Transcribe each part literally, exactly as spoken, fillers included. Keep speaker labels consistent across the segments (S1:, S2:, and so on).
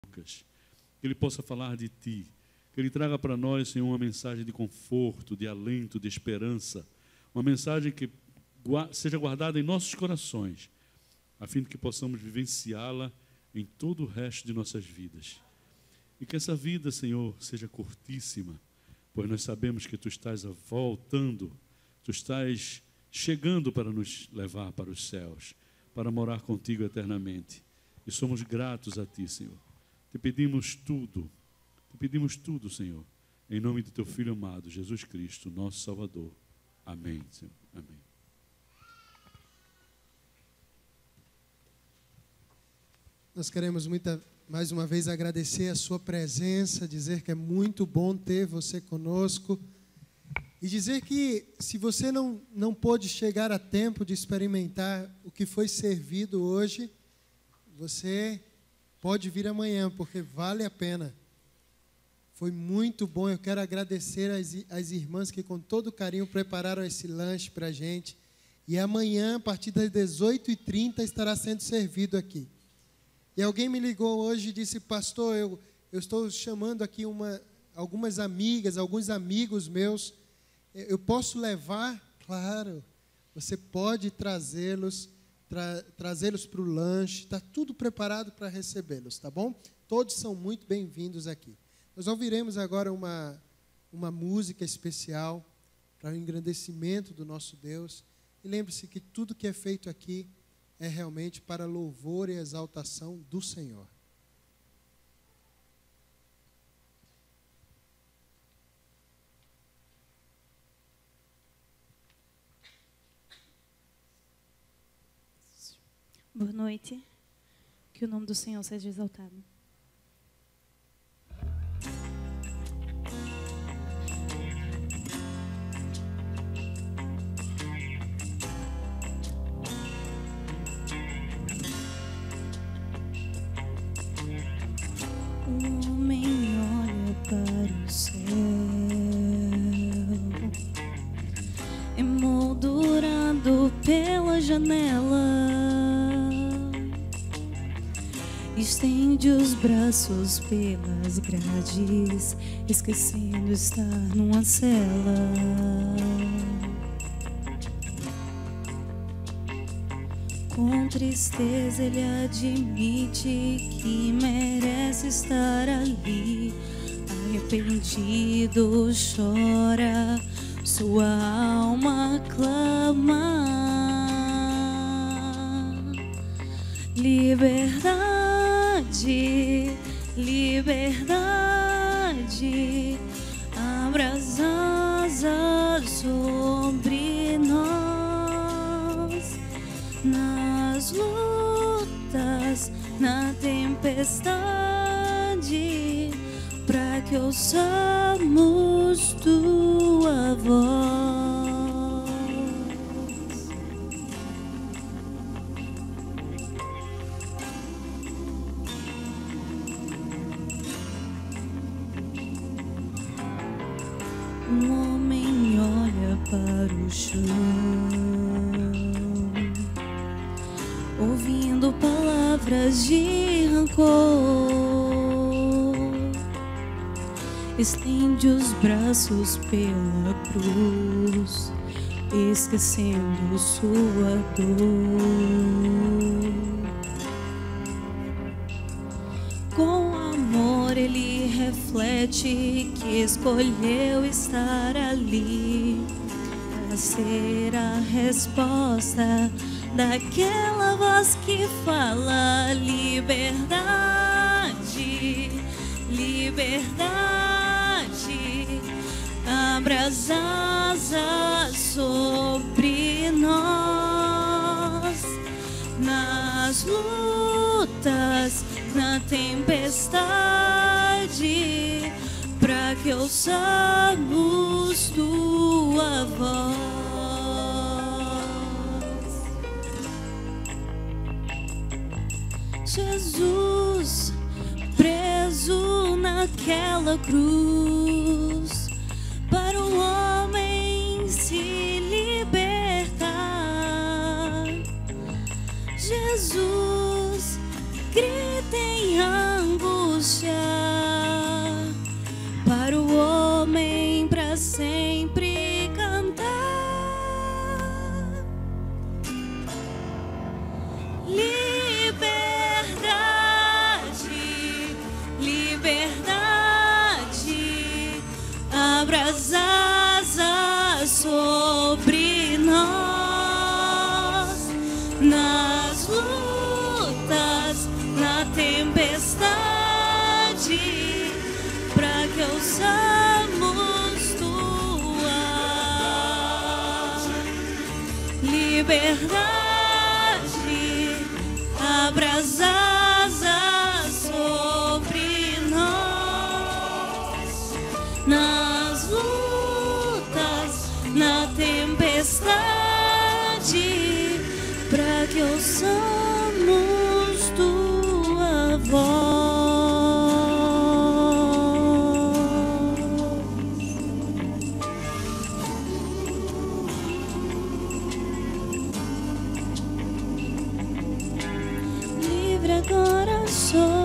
S1: Que Ele possa falar de Ti, que Ele traga para nós, Senhor, uma mensagem de conforto, de alento, de esperança, uma mensagem que seja guardada em nossos corações, a fim de que possamos vivenciá-la em todo o resto de nossas vidas. E que essa vida, Senhor, seja curtíssima, pois nós sabemos que Tu estás voltando, Tu estás chegando para nos levar para os céus, para morar contigo eternamente. E somos gratos a Ti, Senhor. Te pedimos tudo, te pedimos tudo, Senhor, em nome do Teu Filho amado, Jesus Cristo, nosso Salvador. Amém, Senhor. Amém.
S2: Nós queremos muita, mais uma vez agradecer a sua presença, dizer que é muito bom ter você conosco e dizer que se você não, não pôde chegar a tempo de experimentar o que foi servido hoje, você pode vir amanhã, porque vale a pena. Foi muito bom. Eu quero agradecer às, às irmãs que com todo carinho prepararam esse lanche para a gente. E amanhã, a partir das dezoito e trinta, estará sendo servido aqui. E alguém me ligou hoje e disse: pastor, eu, eu estou chamando aqui uma, algumas amigas, alguns amigos meus. Eu posso levar? Claro, você pode trazê-los. Tra trazê-los para o lanche, está tudo preparado para recebê-los, tá bom? Todos são muito bem-vindos aqui. Nós ouviremos agora uma, uma música especial para o engrandecimento do nosso Deus. E lembre-se que tudo que é feito aqui é realmente para louvor e exaltação do Senhor.
S3: Boa noite, que o nome do Senhor seja exaltado. O homem olha para o céu, emoldurado pela janela. Estende os braços pelas grades, esquecendo estar numa cela. Com tristeza ele admite que merece estar ali. Arrependido chora, sua alma clama. Liberdade, liberdade, abra as asas sobre nós. Nas lutas, na tempestade, para que ouçamos tua voz. O homem olha para o chão, ouvindo palavras de rancor. Estende os braços pela cruz, esquecendo sua dor. Com amor ele reflete que escolheu estar ali para ser a resposta daquela voz que fala: liberdade, liberdade, abra as asas sobre nós. Nas lutas, na tempestade, para que ouçamos tua voz. Jesus, preso naquela cruz, para o homem se libertar. Jesus, grita em ambos tuas asas sobre nós, nas lutas, na tempestade, para que ouçamos tua liberdade. Abra as asas sobre nós, nas lutas, na tempestade, para que ouçamos tua voz. Livre agora sou.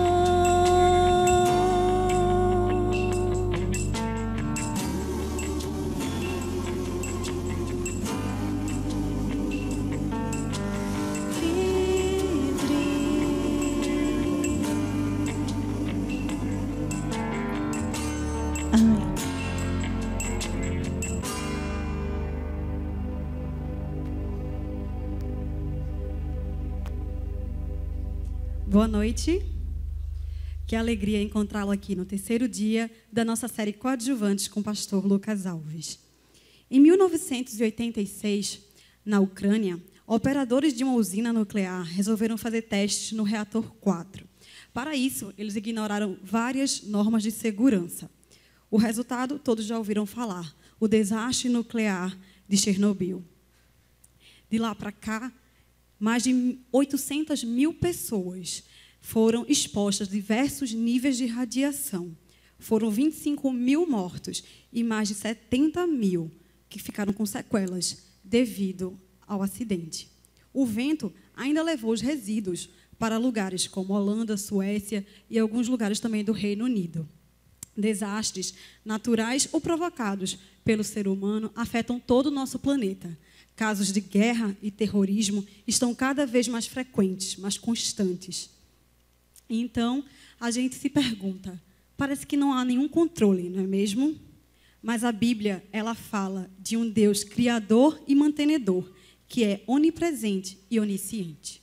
S4: Boa noite. Que alegria encontrá-lo aqui no terceiro dia da nossa série Coadjuvantes com o pastor Lucas Alves. Em mil novecentos e oitenta e seis, na Ucrânia, operadores de uma usina nuclear resolveram fazer testes no reator quatro. Para isso, eles ignoraram várias normas de segurança. O resultado, todos já ouviram falar, o desastre nuclear de Chernobyl. De lá para cá, mais de oitocentas mil pessoas foram expostas a diversos níveis de radiação. Foram vinte e cinco mil mortos e mais de setenta mil que ficaram com sequelas devido ao acidente. O vento ainda levou os resíduos para lugares como Holanda, Suécia e alguns lugares também do Reino Unido. Desastres naturais ou provocados pelo ser humano afetam todo o nosso planeta. Casos de guerra e terrorismo estão cada vez mais frequentes, mais constantes. Então, a gente se pergunta, parece que não há nenhum controle, não é mesmo? Mas a Bíblia, ela fala de um Deus criador e mantenedor, que é onipresente e onisciente.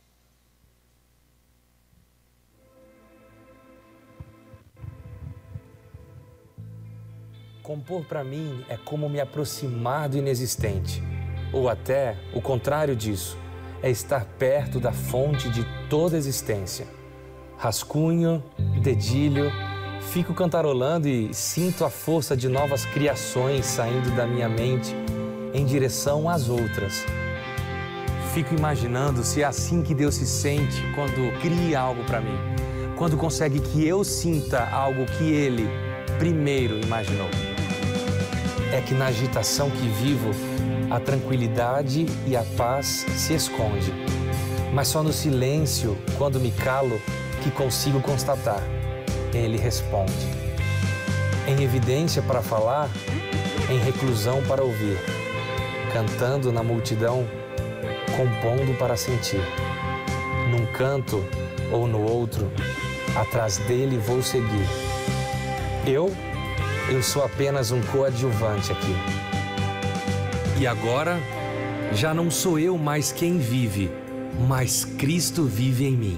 S5: Compor para mim é como me aproximar do inexistente. Ou até o contrário disso, é estar perto da fonte de toda existência. Rascunho, dedilho, fico cantarolando e sinto a força de novas criações saindo da minha mente em direção às outras. Fico imaginando se é assim que Deus se sente quando cria algo para mim, quando consegue que eu sinta algo que Ele primeiro imaginou. É que na agitação que vivo, a tranquilidade e a paz se esconde. Mas só no silêncio, quando me calo, que consigo constatar. Ele responde. Em evidência para falar, em reclusão para ouvir. Cantando na multidão, compondo para sentir. Num canto ou no outro, atrás dele vou seguir. Eu, eu sou apenas um coadjuvante aqui. E agora, já não sou eu mais quem vive, mas Cristo vive em mim.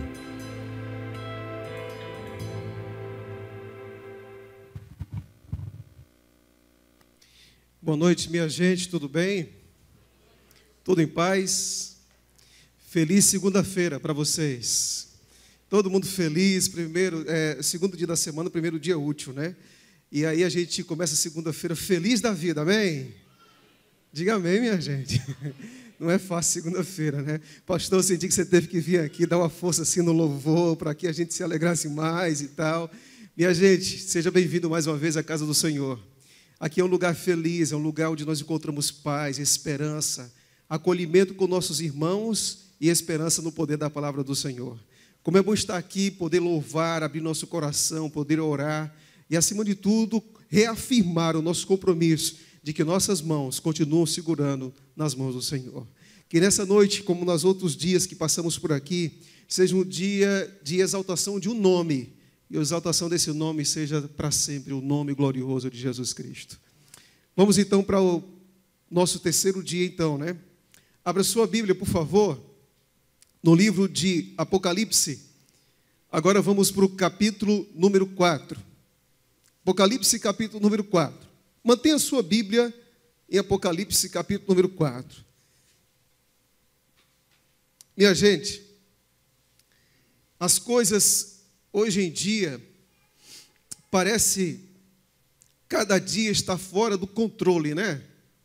S2: Boa noite, minha gente, tudo bem? Tudo em paz? Feliz segunda-feira para vocês. Todo mundo feliz, primeiro, é, segundo dia da semana, primeiro dia útil, né? E aí a gente começa a segunda-feira feliz da vida, amém? Diga amém, minha gente. Não é fácil segunda-feira, né? Pastor, eu senti que você teve que vir aqui dar uma força assim no louvor, para que a gente se alegrasse mais e tal. Minha gente, seja bem-vindo mais uma vez à casa do Senhor. Aqui é um lugar feliz, é um lugar onde nós encontramos paz, esperança, acolhimento com nossos irmãos e esperança no poder da palavra do Senhor. Como é bom estar aqui, poder louvar, abrir nosso coração, poder orar e, acima de tudo, reafirmar o nosso compromisso de que nossas mãos continuam segurando nas mãos do Senhor. Que nessa noite, como nos outros dias que passamos por aqui, seja um dia de exaltação de um nome, e a exaltação desse nome seja para sempre o nome glorioso de Jesus Cristo.
S6: Vamos então para o nosso terceiro dia, então, né? Abra sua Bíblia, por favor, no livro de Apocalipse. Agora vamos para o capítulo número quatro. Apocalipse, capítulo número quatro. Mantenha a sua Bíblia em Apocalipse, capítulo número quatro. Minha gente, as coisas hoje em dia parece cada dia estar fora do controle, né?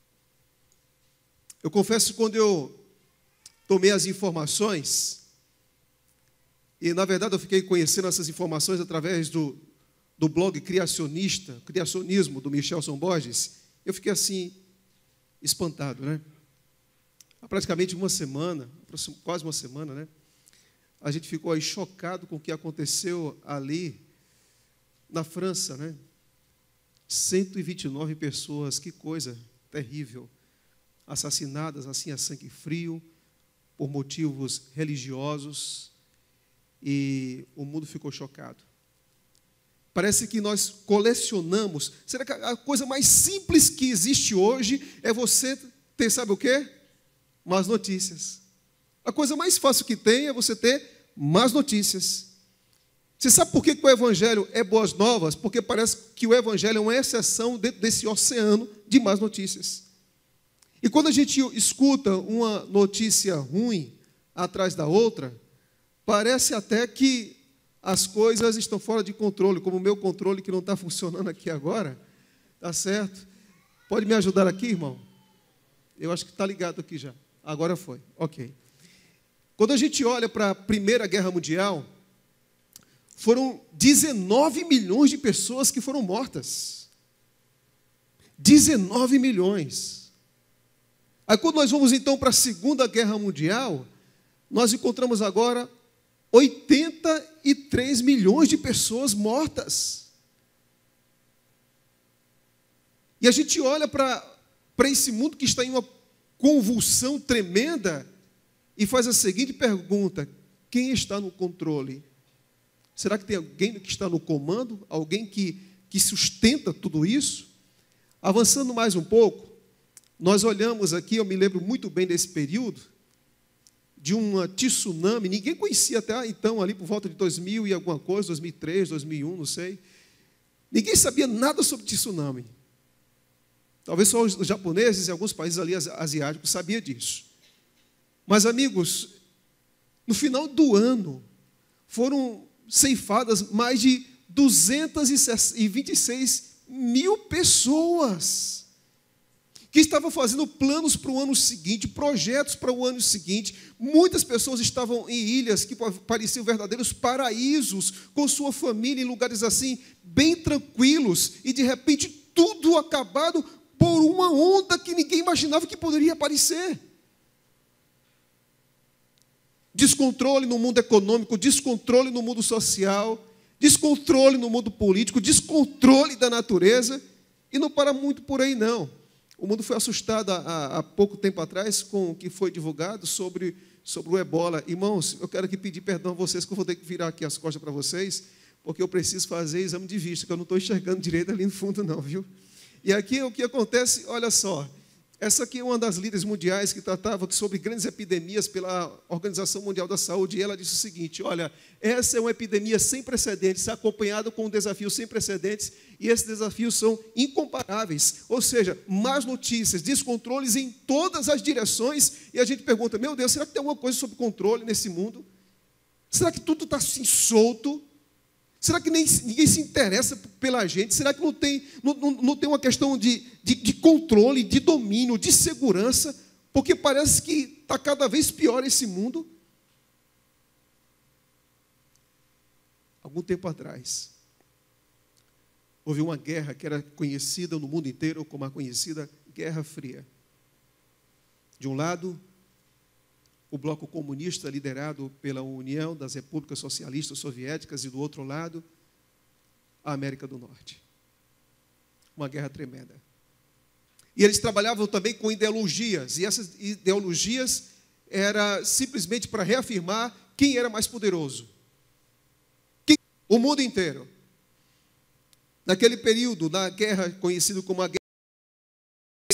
S6: Eu confesso que quando eu tomei as informações, e na verdade eu fiquei conhecendo essas informações através do, do blog Criacionista, Criacionismo, do Michelson Borges, eu fiquei assim, espantado, né? Há praticamente uma semana, quase uma semana, né? A gente ficou aí chocado com o que aconteceu ali na França, né? cento e vinte e nove pessoas, que coisa terrível, assassinadas assim a sangue frio, por motivos religiosos, e o mundo ficou chocado. Parece que nós colecionamos. Será que a coisa mais simples que existe hoje é você ter, sabe o quê? Más notícias. A coisa mais fácil que tem é você ter más notícias. Você sabe por que o Evangelho é boas novas? Porque parece que o Evangelho é uma exceção dentro desse oceano de más notícias. E quando a gente escuta uma notícia ruim atrás da outra, parece até que as coisas estão fora de controle, como o meu controle que não está funcionando aqui agora. Tá certo? Pode me ajudar aqui, irmão? Eu acho que está ligado aqui já. Agora foi. Ok. Quando a gente olha para a Primeira Guerra Mundial, foram dezenove milhões de pessoas que foram mortas. dezenove milhões. Aí quando nós vamos então para a Segunda Guerra Mundial, nós encontramos agora oitenta e três milhões de pessoas mortas. E a gente olha para, para esse mundo que está em uma convulsão tremenda e faz a seguinte pergunta: quem está no controle? Será que tem alguém que está no comando? Alguém que, que sustenta tudo isso? Avançando mais um pouco, nós olhamos aqui, eu me lembro muito bem desse período, de uma tsunami, ninguém conhecia até então, ali por volta de dois mil e alguma coisa, dois mil e três, dois mil e um, não sei. Ninguém sabia nada sobre tsunami. Talvez só os japoneses e alguns países ali asiáticos sabiam disso. Mas, amigos, no final do ano, foram ceifadas mais de duzentas e vinte e seis mil pessoas que estavam fazendo planos para o ano seguinte, projetos para o ano seguinte. Muitas pessoas estavam em ilhas que pareciam verdadeiros paraísos, com sua família, em lugares assim, bem tranquilos, e de repente tudo acabado por uma onda que ninguém imaginava que poderia aparecer. Descontrole no mundo econômico, descontrole no mundo social, descontrole no mundo político, descontrole da natureza, e não para muito por aí, não. O mundo foi assustado há, há pouco tempo atrás com o que foi divulgado sobre, sobre o ebola. Irmãos, eu quero aqui pedir perdão a vocês, que eu vou ter que virar aqui as costas para vocês, porque eu preciso fazer exame de vista, que eu não estou enxergando direito ali no fundo, não, viu? E aqui o que acontece, olha só, essa aqui é uma das líderes mundiais que tratava sobre grandes epidemias pela Organização Mundial da Saúde, e ela disse o seguinte: olha, essa é uma epidemia sem precedentes, acompanhada com um desafio sem precedentes, e esses desafios são incomparáveis, ou seja, más notícias, descontroles em todas as direções, e a gente pergunta: meu Deus, será que tem alguma coisa sob controle nesse mundo? Será que tudo está assim solto? Será que nem, ninguém se interessa pela gente? Será que não tem, não, não, não tem uma questão de, de, de controle, de domínio, de segurança? Porque parece que está cada vez pior esse mundo. Algum tempo atrás, houve uma guerra que era conhecida no mundo inteiro como a conhecida Guerra Fria. De um lado, o bloco comunista liderado pela União das Repúblicas Socialistas Soviéticas, e do outro lado, a América do Norte. Uma guerra tremenda. E eles trabalhavam também com ideologias, e essas ideologias eram simplesmente para reafirmar quem era mais poderoso. Quem? O mundo inteiro. Naquele período, na guerra conhecida como a Guerra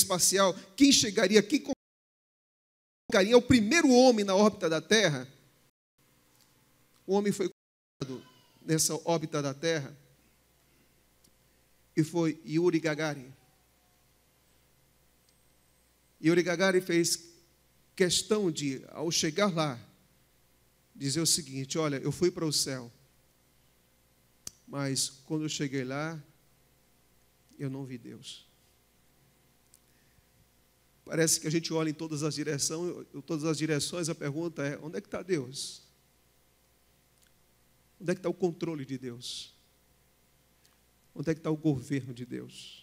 S6: espacial, quem chegaria, quem colocaria o primeiro homem na órbita da Terra? O homem foi colocado nessa órbita da Terra e foi Yuri Gagarin. Yuri Gagarin fez questão de, ao chegar lá, dizer o seguinte: olha, eu fui para o céu, mas quando eu cheguei lá, eu não vi Deus. Parece que a gente olha em todas as direções, em todas as direções, a pergunta é: onde é que está Deus? Onde é que está o controle de Deus? Onde é que está o governo de Deus?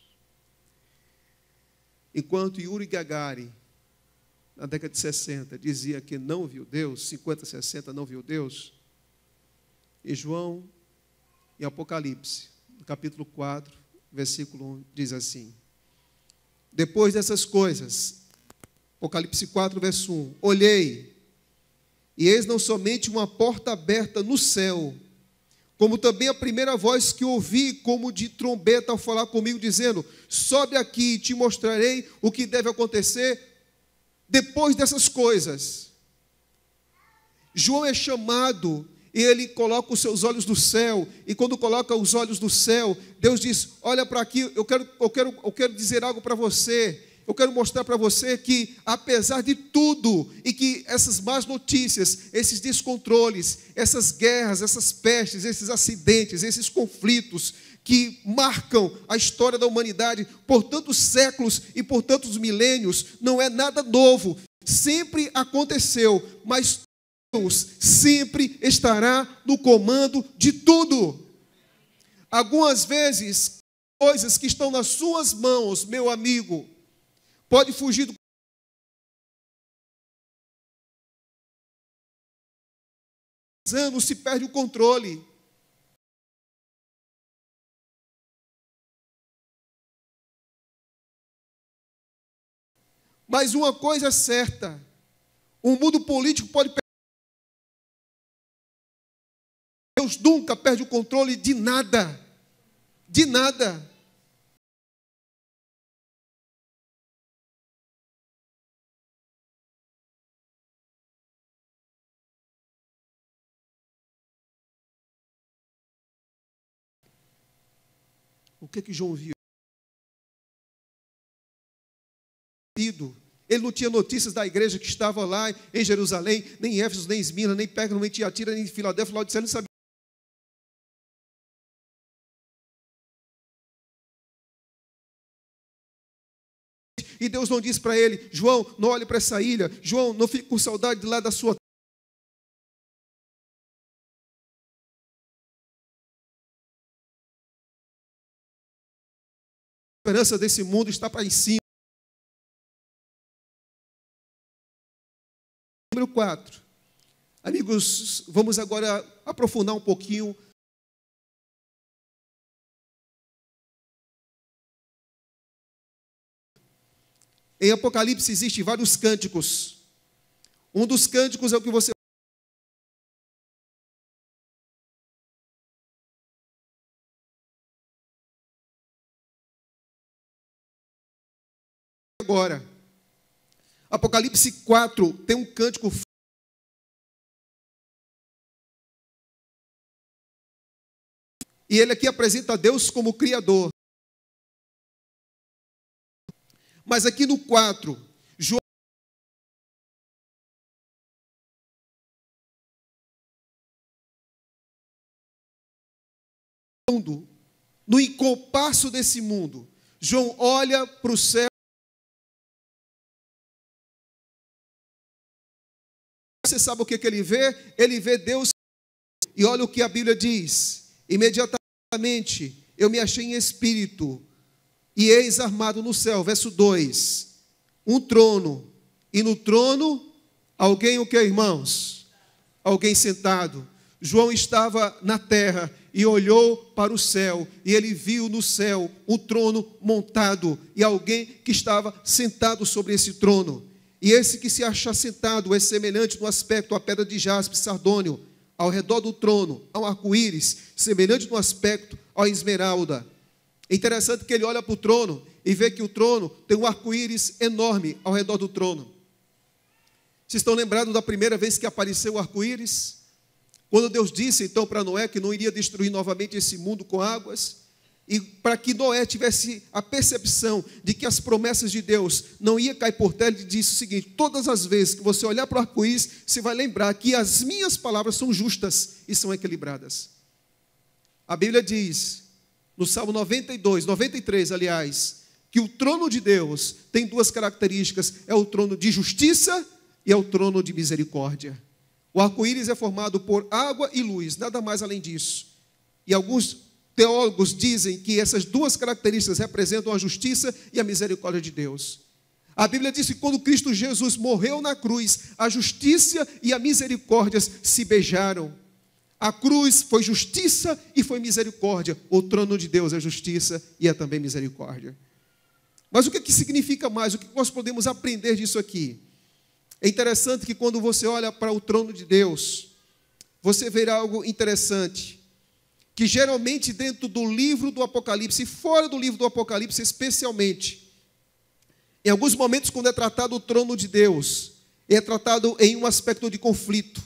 S6: Enquanto Yuri Gagarin, na década de sessenta, dizia que não viu Deus, cinquenta, sessenta, não viu Deus, e João, em Apocalipse, no capítulo quatro, versículo um, diz assim: depois dessas coisas, Apocalipse quatro, verso um, olhei, e eis não somente uma porta aberta no céu, como também a primeira voz que ouvi, como de trombeta, ao falar comigo, dizendo: sobe aqui e te mostrarei o que deve acontecer depois dessas coisas. João é chamado e ele coloca os seus olhos no céu, e quando coloca os olhos no céu, Deus diz: olha para aqui, eu quero, eu, quero, eu quero dizer algo para você. Eu quero mostrar para você que, apesar de tudo, e que essas más notícias, esses descontroles, essas guerras, essas pestes, esses acidentes, esses conflitos que marcam a história da humanidade por tantos séculos e por tantos milênios, não é nada novo, sempre aconteceu, mas Deus sempre estará no comando de tudo. Algumas vezes, coisas que estão nas suas mãos, meu amigo, pode fugir do anos, se perde o controle. Mas uma coisa é certa: o mundo político pode perder. Deus nunca perde o controle de nada. De nada. O que que João viu? Ele não tinha notícias da igreja que estava lá em Jerusalém, nem em Éfeso, nem em Esmirna, nem Pérgamo, nem Tiatira, nem em Filadélfia, Laodiceia, ele não sabia. E Deus não disse para ele: João, não olhe para essa ilha, João, não fique com saudade de lá da sua A esperança desse mundo está para em cima. Número quatro. Amigos, vamos agora aprofundar um pouquinho. Em Apocalipse existem vários cânticos. Um dos cânticos é o que você agora. Apocalipse quatro tem um cântico. E ele aqui apresenta a Deus como Criador. Mas aqui no quatro, João no incompasso desse mundo, João olha para o céu. Você sabe o que, que ele vê? Ele vê Deus. E olha o que a Bíblia diz: imediatamente eu me achei em espírito, e eis armado no céu, verso dois, um trono, e no trono, alguém o que, irmãos? Alguém sentado. João estava na terra e olhou para o céu, e ele viu no céu um trono montado, e alguém que estava sentado sobre esse trono. E esse que se acha sentado é semelhante no aspecto à pedra de jaspe sardônio, ao redor do trono, ao arco-íris, semelhante no aspecto à esmeralda. É interessante que ele olha para o trono e vê que o trono tem um arco-íris enorme ao redor do trono. Vocês estão lembrados da primeira vez que apareceu o arco-íris? Quando Deus disse então para Noé que não iria destruir novamente esse mundo com águas, e para que Noé tivesse a percepção de que as promessas de Deus não iam cair por terra, ele disse o seguinte: todas as vezes que você olhar para o arco-íris, você vai lembrar que as minhas palavras são justas e são equilibradas. A Bíblia diz, no Salmo noventa e dois, noventa e três, aliás, que o trono de Deus tem duas características: é o trono de justiça e é o trono de misericórdia. O arco-íris é formado por água e luz, nada mais além disso. E alguns teólogos dizem que essas duas características representam a justiça e a misericórdia de Deus. A Bíblia diz que quando Cristo Jesus morreu na cruz, a justiça e a misericórdia se beijaram. A cruz foi justiça e foi misericórdia. O trono de Deus é justiça e é também misericórdia. Mas o que, que significa mais? O que nós podemos aprender disso aqui? É interessante que quando você olha para o trono de Deus, você verá algo interessante. Que geralmente dentro do livro do Apocalipse, fora do livro do Apocalipse especialmente, em alguns momentos quando é tratado o trono de Deus, é tratado em um aspecto de conflito.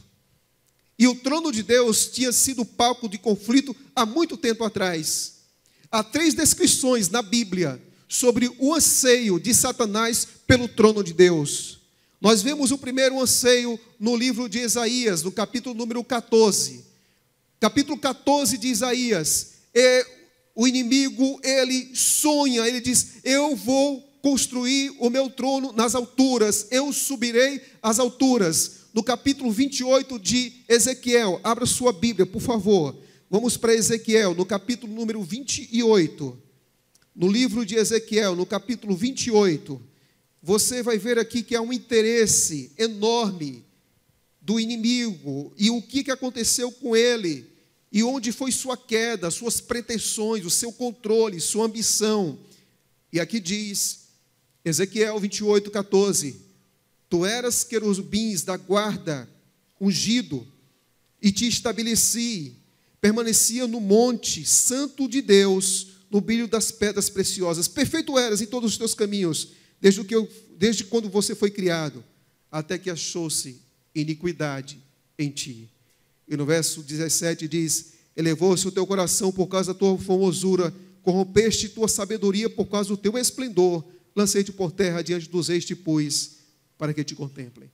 S6: E o trono de Deus tinha sido palco de conflito há muito tempo atrás. Há três descrições na Bíblia sobre o anseio de Satanás pelo trono de Deus. Nós vemos o primeiro anseio no livro de Isaías, no capítulo número quatorze. Capítulo quatorze de Isaías, é, o inimigo, ele sonha, ele diz: eu vou construir o meu trono nas alturas, eu subirei às alturas. No capítulo vinte e oito de Ezequiel, abra sua Bíblia, por favor. Vamos para Ezequiel, no capítulo número vinte e oito. No livro de Ezequiel, no capítulo vinte e oito, você vai ver aqui que há um interesse enorme do inimigo, e o que aconteceu com ele, e onde foi sua queda, suas pretensões, o seu controle, sua ambição. E aqui diz, Ezequiel vinte e oito, quatorze, tu eras querubins da guarda, ungido, e te estabeleci, permanecia no monte santo de Deus, no brilho das pedras preciosas, perfeito eras em todos os teus caminhos, desde, o que eu, desde quando você foi criado, até que achou-se iniquidade em ti. E no verso dezessete diz, elevou-se o teu coração por causa da tua formosura, corrompeste tua sabedoria por causa do teu esplendor, lancei-te por terra diante dos reis te pus, para que te contemplem.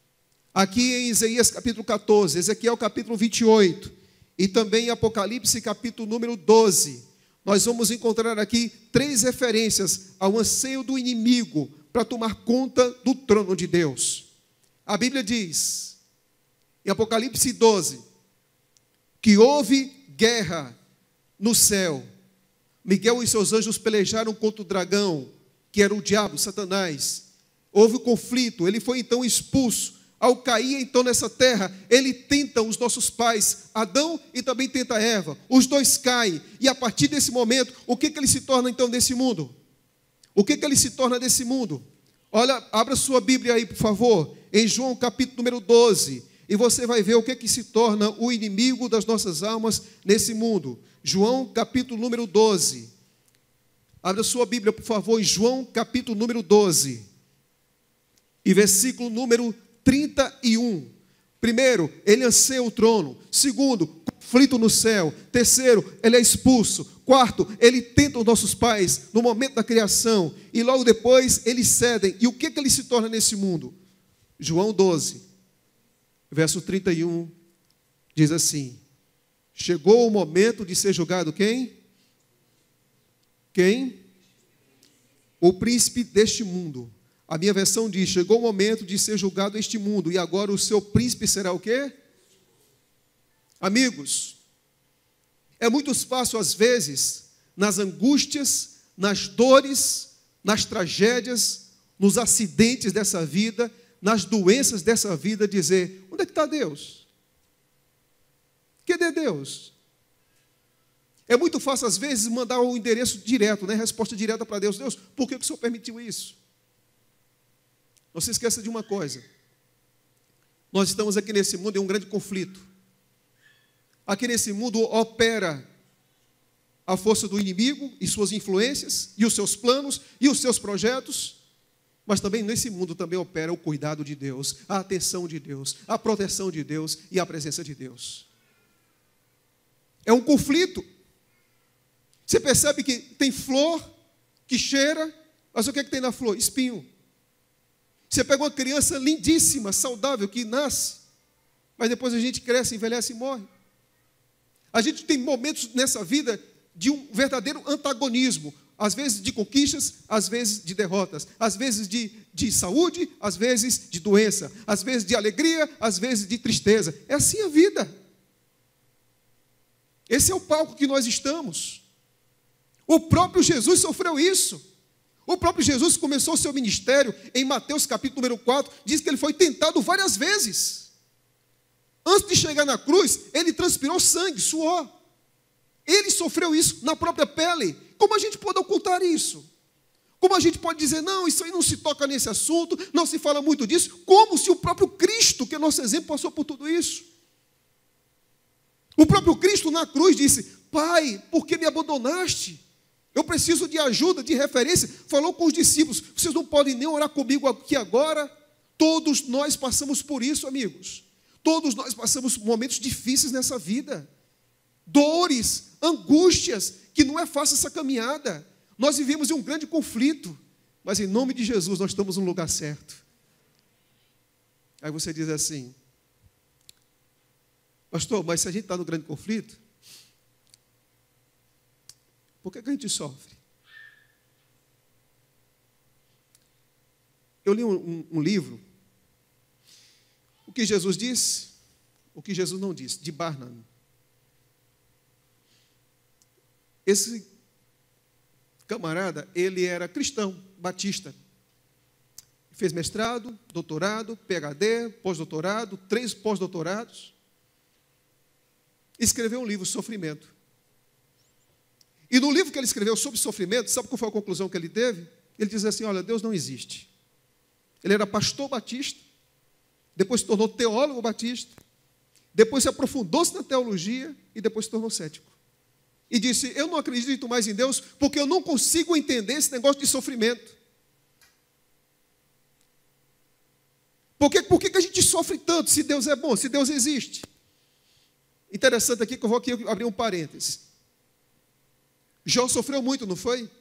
S6: Aqui em Isaías capítulo quatorze, Ezequiel capítulo vinte e oito, e também em Apocalipse capítulo número doze, nós vamos encontrar aqui três referências ao anseio do inimigo para tomar conta do trono de Deus. A Bíblia diz, em Apocalipse doze, que houve guerra no céu. Miguel e seus anjos pelejaram contra o dragão, que era o diabo, Satanás. Houve um conflito, ele foi então expulso. Ao cair então nessa terra, ele tenta os nossos pais, Adão e também tenta Eva. Os dois caem, e a partir desse momento, o que, que ele se torna então desse mundo? O que, que ele se torna desse mundo? Olha, abra sua Bíblia aí, por favor, em João capítulo número doze, e você vai ver o que, que se torna o inimigo das nossas almas nesse mundo. João capítulo número doze. Abra sua Bíblia, por favor, em João capítulo número doze, e versículo número trinta e um. Primeiro, ele anseia o trono. Segundo, conflito no céu. Terceiro, ele é expulso. Quarto, ele tenta os nossos pais no momento da criação. E logo depois, eles cedem. E o que, que ele se torna nesse mundo? João doze, verso trinta e um, diz assim, chegou o momento de ser julgado quem? Quem? O príncipe deste mundo. A minha versão diz, chegou o momento de ser julgado este mundo, e agora o seu príncipe será o quê? Amigos, é muito fácil às vezes, nas angústias, nas dores, nas tragédias, nos acidentes dessa vida, nas doenças dessa vida, dizer, onde é que está Deus? Cadê Deus? É muito fácil às vezes mandar o endereço direto, né? Resposta direta para Deus. Deus, por que o Senhor permitiu isso? Não se esqueça de uma coisa. Nós estamos aqui nesse mundo em um grande conflito. Aqui nesse mundo opera a força do inimigo e suas influências, e os seus planos, e os seus projetos, mas também nesse mundo também opera o cuidado de Deus, a atenção de Deus, a proteção de Deus e a presença de Deus. É um conflito. Você percebe que tem flor que cheira, mas o que é que tem na flor? Espinho. Você pega uma criança lindíssima, saudável, que nasce, mas depois a gente cresce, envelhece e morre. A gente tem momentos nessa vida de um verdadeiro antagonismo, às vezes de conquistas, às vezes de derrotas, às vezes de, de saúde, às vezes de doença, às vezes de alegria, às vezes de tristeza. É assim a vida. Esse é o palco que nós estamos. O próprio Jesus sofreu isso. O próprio Jesus começou o seu ministério em Mateus capítulo número quatro, diz que ele foi tentado várias vezes. Antes de chegar na cruz, ele transpirou sangue, suor. Ele sofreu isso na própria pele. Como a gente pode ocultar isso? Como a gente pode dizer, não, isso aí não se toca nesse assunto, não se fala muito disso, como se o próprio Cristo, que é nosso exemplo, passou por tudo isso. O próprio Cristo na cruz disse, Pai, por que me abandonaste? Eu preciso de ajuda, de referência. Falou com os discípulos, vocês não podem nem orar comigo aqui agora? Todos nós passamos por isso, amigos. Todos nós passamos momentos difíceis nessa vida. Dores, angústias, que não é fácil essa caminhada. Nós vivemos em um grande conflito, mas em nome de Jesus nós estamos no lugar certo. Aí você diz assim, pastor, mas se a gente está no grande conflito, por que que a gente sofre? Eu li um, um, um livro, o que Jesus disse, o que Jesus não disse, de Barna. Esse camarada, ele era cristão, batista. Fez mestrado, doutorado, P H D, pós-doutorado, três pós-doutorados. Escreveu um livro, Sofrimento. E no livro que ele escreveu sobre sofrimento, sabe qual foi a conclusão que ele teve? Ele diz assim, olha, Deus não existe. Ele era pastor batista, depois se tornou teólogo batista, depois se aprofundou-se na teologia e depois se tornou cético. E disse, eu não acredito mais em Deus porque eu não consigo entender esse negócio de sofrimento. Por que, por que a gente sofre tanto se Deus é bom, se Deus existe? Interessante aqui que eu vou aqui abrir um parênteses. Jó sofreu muito, não foi?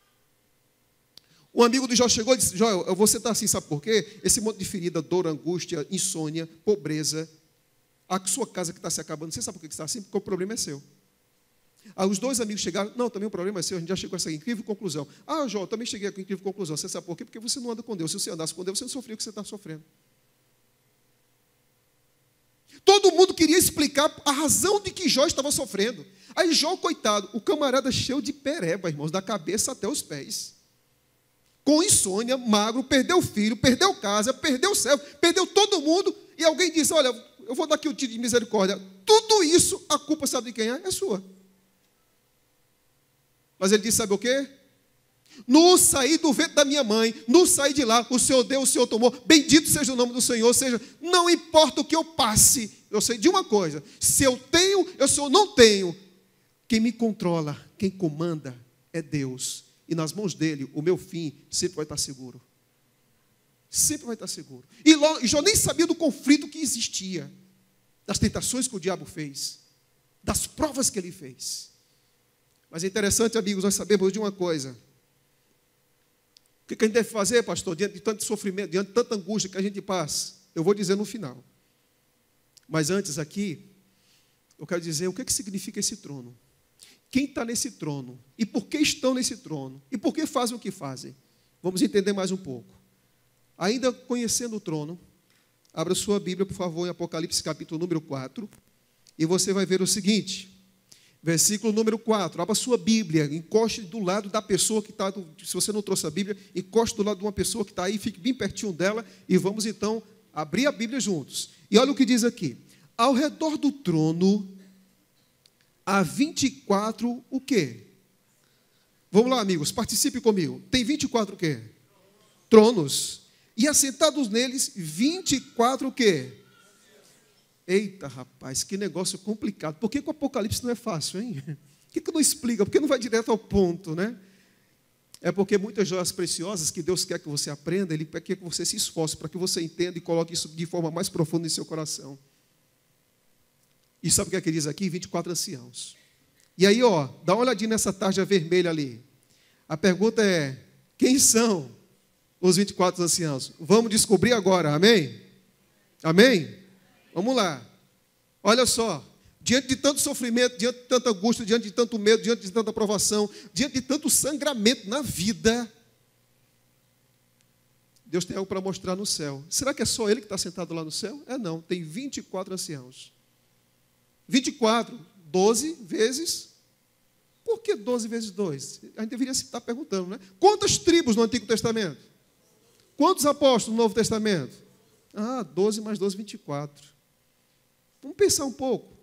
S6: Um amigo do Jó chegou e disse, Jó, você está assim, sabe por quê? Esse monte de ferida, dor, angústia, insônia, pobreza, a sua casa que está se acabando, você sabe por que está assim? Porque o problema é seu. Aí os dois amigos chegaram, não, também o problema é seu, a gente já chegou a essa incrível conclusão. Ah, Jó, eu também cheguei a essa incrível conclusão. Você sabe por quê? Porque você não anda com Deus. Se você andasse com Deus, você não sofria o que você está sofrendo. Todo mundo queria explicar a razão de que Jó estava sofrendo. Aí Jó, coitado, o camarada cheio de pereba, irmãos, da cabeça até os pés. Com insônia, magro, perdeu o filho, perdeu casa, perdeu o servo, perdeu todo mundo. E alguém diz, olha, eu vou dar aqui o tiro de misericórdia. Tudo isso, a culpa sabe de quem é? É sua. Mas ele disse, sabe o quê? No sair do ventre da minha mãe, no sair de lá, o Senhor deu, o Senhor tomou, bendito seja o nome do Senhor, ou seja, não importa o que eu passe, eu sei de uma coisa, se eu tenho, eu se eu não tenho, quem me controla, quem comanda é Deus, e nas mãos dele, o meu fim sempre vai estar seguro, sempre vai estar seguro, e Jó nem sabia do conflito que existia, das tentações que o diabo fez, das provas que ele fez, mas é interessante, amigos, nós sabemos de uma coisa. O que a gente deve fazer, pastor, diante de tanto sofrimento, diante de tanta angústia que a gente passa? Eu vou dizer no final. Mas antes aqui, eu quero dizer o que, que significa esse trono. Quem está nesse trono? E por que estão nesse trono? E por que fazem o que fazem? Vamos entender mais um pouco. Ainda conhecendo o trono, abra sua Bíblia, por favor, em Apocalipse capítulo número quatro, e você vai ver o seguinte... Versículo número quatro, abra sua Bíblia, encoste do lado da pessoa que está, se você não trouxe a Bíblia, encoste do lado de uma pessoa que está aí, fique bem pertinho dela, e vamos então abrir a Bíblia juntos. E olha o que diz aqui, ao redor do trono, há vinte e quatro, o quê? Vamos lá, amigos, participe comigo. Tem vinte e quatro o quê? Tronos. E assentados neles, vinte e quatro o quê? Eita, rapaz, que negócio complicado. Por que, que o Apocalipse não é fácil, hein? que, que não explica? Por que não vai direto ao ponto, né? É porque muitas joias preciosas que Deus quer que você aprenda, Ele quer que você se esforce para que você entenda e coloque isso de forma mais profunda em seu coração. E sabe o que é que diz aqui? vinte e quatro anciãos. E aí, ó, dá uma olhadinha nessa tarja vermelha ali. A pergunta é, quem são os vinte e quatro anciãos? Vamos descobrir agora, amém? Amém? Vamos lá. Olha só. Diante de tanto sofrimento, diante de tanta angústia, diante de tanto medo, diante de tanta provação, diante de tanto sangramento na vida, Deus tem algo para mostrar no céu. Será que é só Ele que está sentado lá no céu? É não, tem vinte e quatro anciãos. vinte e quatro, doze vezes. Por que doze vezes dois? A gente deveria se estar perguntando, né? Quantas tribos no Antigo Testamento? Quantos apóstolos no Novo Testamento? Ah, doze mais doze, vinte e quatro. Vamos pensar um pouco.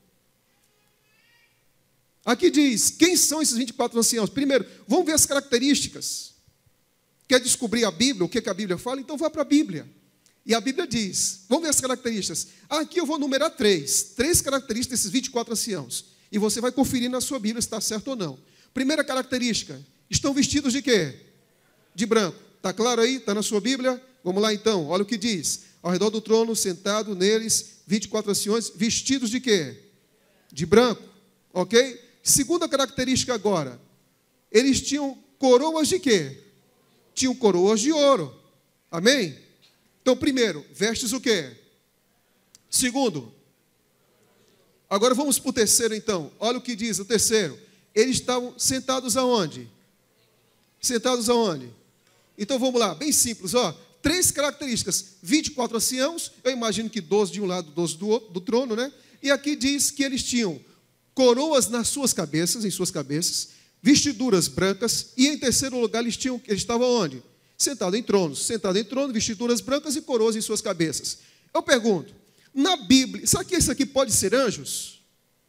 S6: Aqui diz, quem são esses vinte e quatro anciãos? Primeiro, vamos ver as características. Quer descobrir a Bíblia, o que a Bíblia fala? Então vá para a Bíblia. E a Bíblia diz, vamos ver as características. Aqui eu vou numerar três. Três características desses vinte e quatro anciãos. E você vai conferir na sua Bíblia se está certo ou não. Primeira característica, estão vestidos de quê? De branco. Está claro aí? Está na sua Bíblia? Vamos lá então, olha o que diz. Ao redor do trono, sentado neles, vinte e quatro anciões, vestidos de quê? De branco. Ok? Segunda característica agora, eles tinham coroas de quê? Tinham coroas de ouro. Amém? Então, primeiro, vestes o quê? Segundo, agora vamos para o terceiro então. Olha o que diz o terceiro. Eles estavam sentados aonde? Sentados aonde? Então vamos lá, bem simples, ó. Três características, vinte e quatro anciãos, eu imagino que doze de um lado, doze do outro, do trono, né? E aqui diz que eles tinham coroas nas suas cabeças, em suas cabeças, vestiduras brancas, e em terceiro lugar eles, tinham, eles estavam onde? Sentados em tronos, sentados em tronos, vestiduras brancas e coroas em suas cabeças. Eu pergunto, na Bíblia, será que esse aqui pode ser anjos?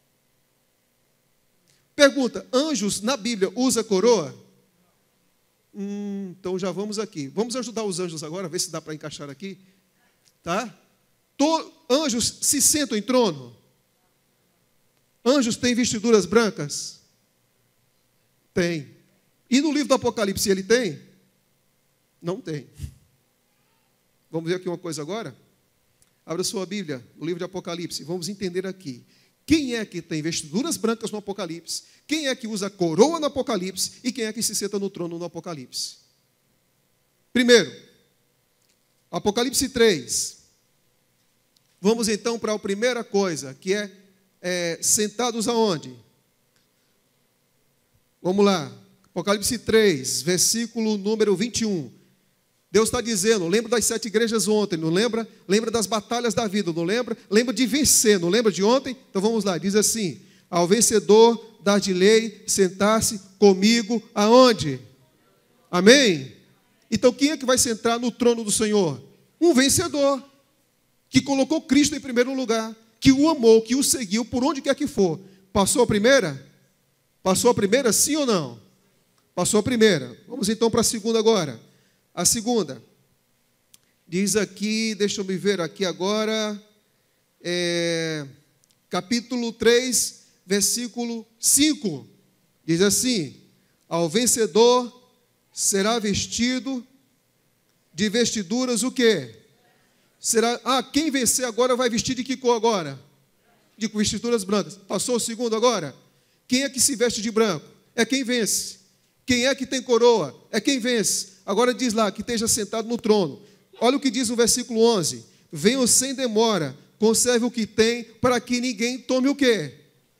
S6: Pergunta, anjos na Bíblia usa coroa? Hum, então já vamos aqui. Vamos ajudar os anjos agora, ver se dá para encaixar aqui. Tá? To, anjos se sentam em trono? Anjos têm vestiduras brancas? Tem. E no livro do Apocalipse ele tem? Não tem. Vamos ver aqui uma coisa agora? Abra sua Bíblia, no livro de Apocalipse. Vamos entender aqui. Quem é que tem vestiduras brancas no Apocalipse? Quem é que usa coroa no Apocalipse? E quem é que se senta no trono no Apocalipse? Primeiro, Apocalipse três. Vamos então para a primeira coisa, que é É, sentados aonde? Vamos lá. Apocalipse três, versículo número vinte e um. Deus está dizendo, lembra das sete igrejas ontem, não lembra? Lembra das batalhas da vida, não lembra? Lembra de vencer, não lembra de ontem? Então vamos lá, diz assim, ao vencedor dar-lhe-ei sentar-se comigo aonde? Amém? Então quem é que vai sentar no trono do Senhor? Um vencedor, que colocou Cristo em primeiro lugar, que o amou, que o seguiu, por onde quer que for. Passou a primeira? Passou a primeira, sim ou não? Passou a primeira. Vamos então para a segunda agora. A segunda. Diz aqui, deixa eu me ver aqui agora, é, capítulo três, versículo cinco. Diz assim, ao vencedor será vestido de vestiduras o quê? Será, ah, quem vencer agora vai vestir de que cor agora? De vestiduras brancas. Passou o segundo agora? Quem é que se veste de branco? É quem vence. Quem é que tem coroa? É quem vence. Agora diz lá, que esteja sentado no trono. Olha o que diz no versículo onze. Venham sem demora, conserve o que tem, para que ninguém tome o quê?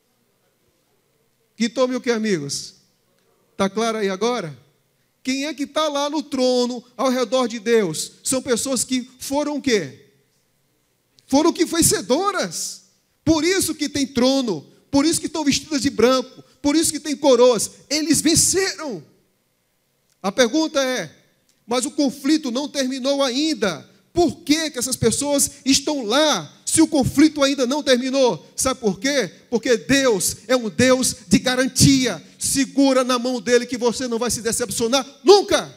S6: Que tome o quê, amigos? Está claro aí agora? Quem é que está lá no trono, ao redor de Deus? São pessoas que foram o quê? Foram que vencedoras. Por isso que tem trono, por isso que estão vestidas de branco, por isso que tem coroas. Eles venceram. A pergunta é, mas o conflito não terminou ainda. Por que que essas pessoas estão lá, se o conflito ainda não terminou? Sabe por quê? Porque Deus é um Deus de garantia. Segura na mão dele que você não vai se decepcionar nunca.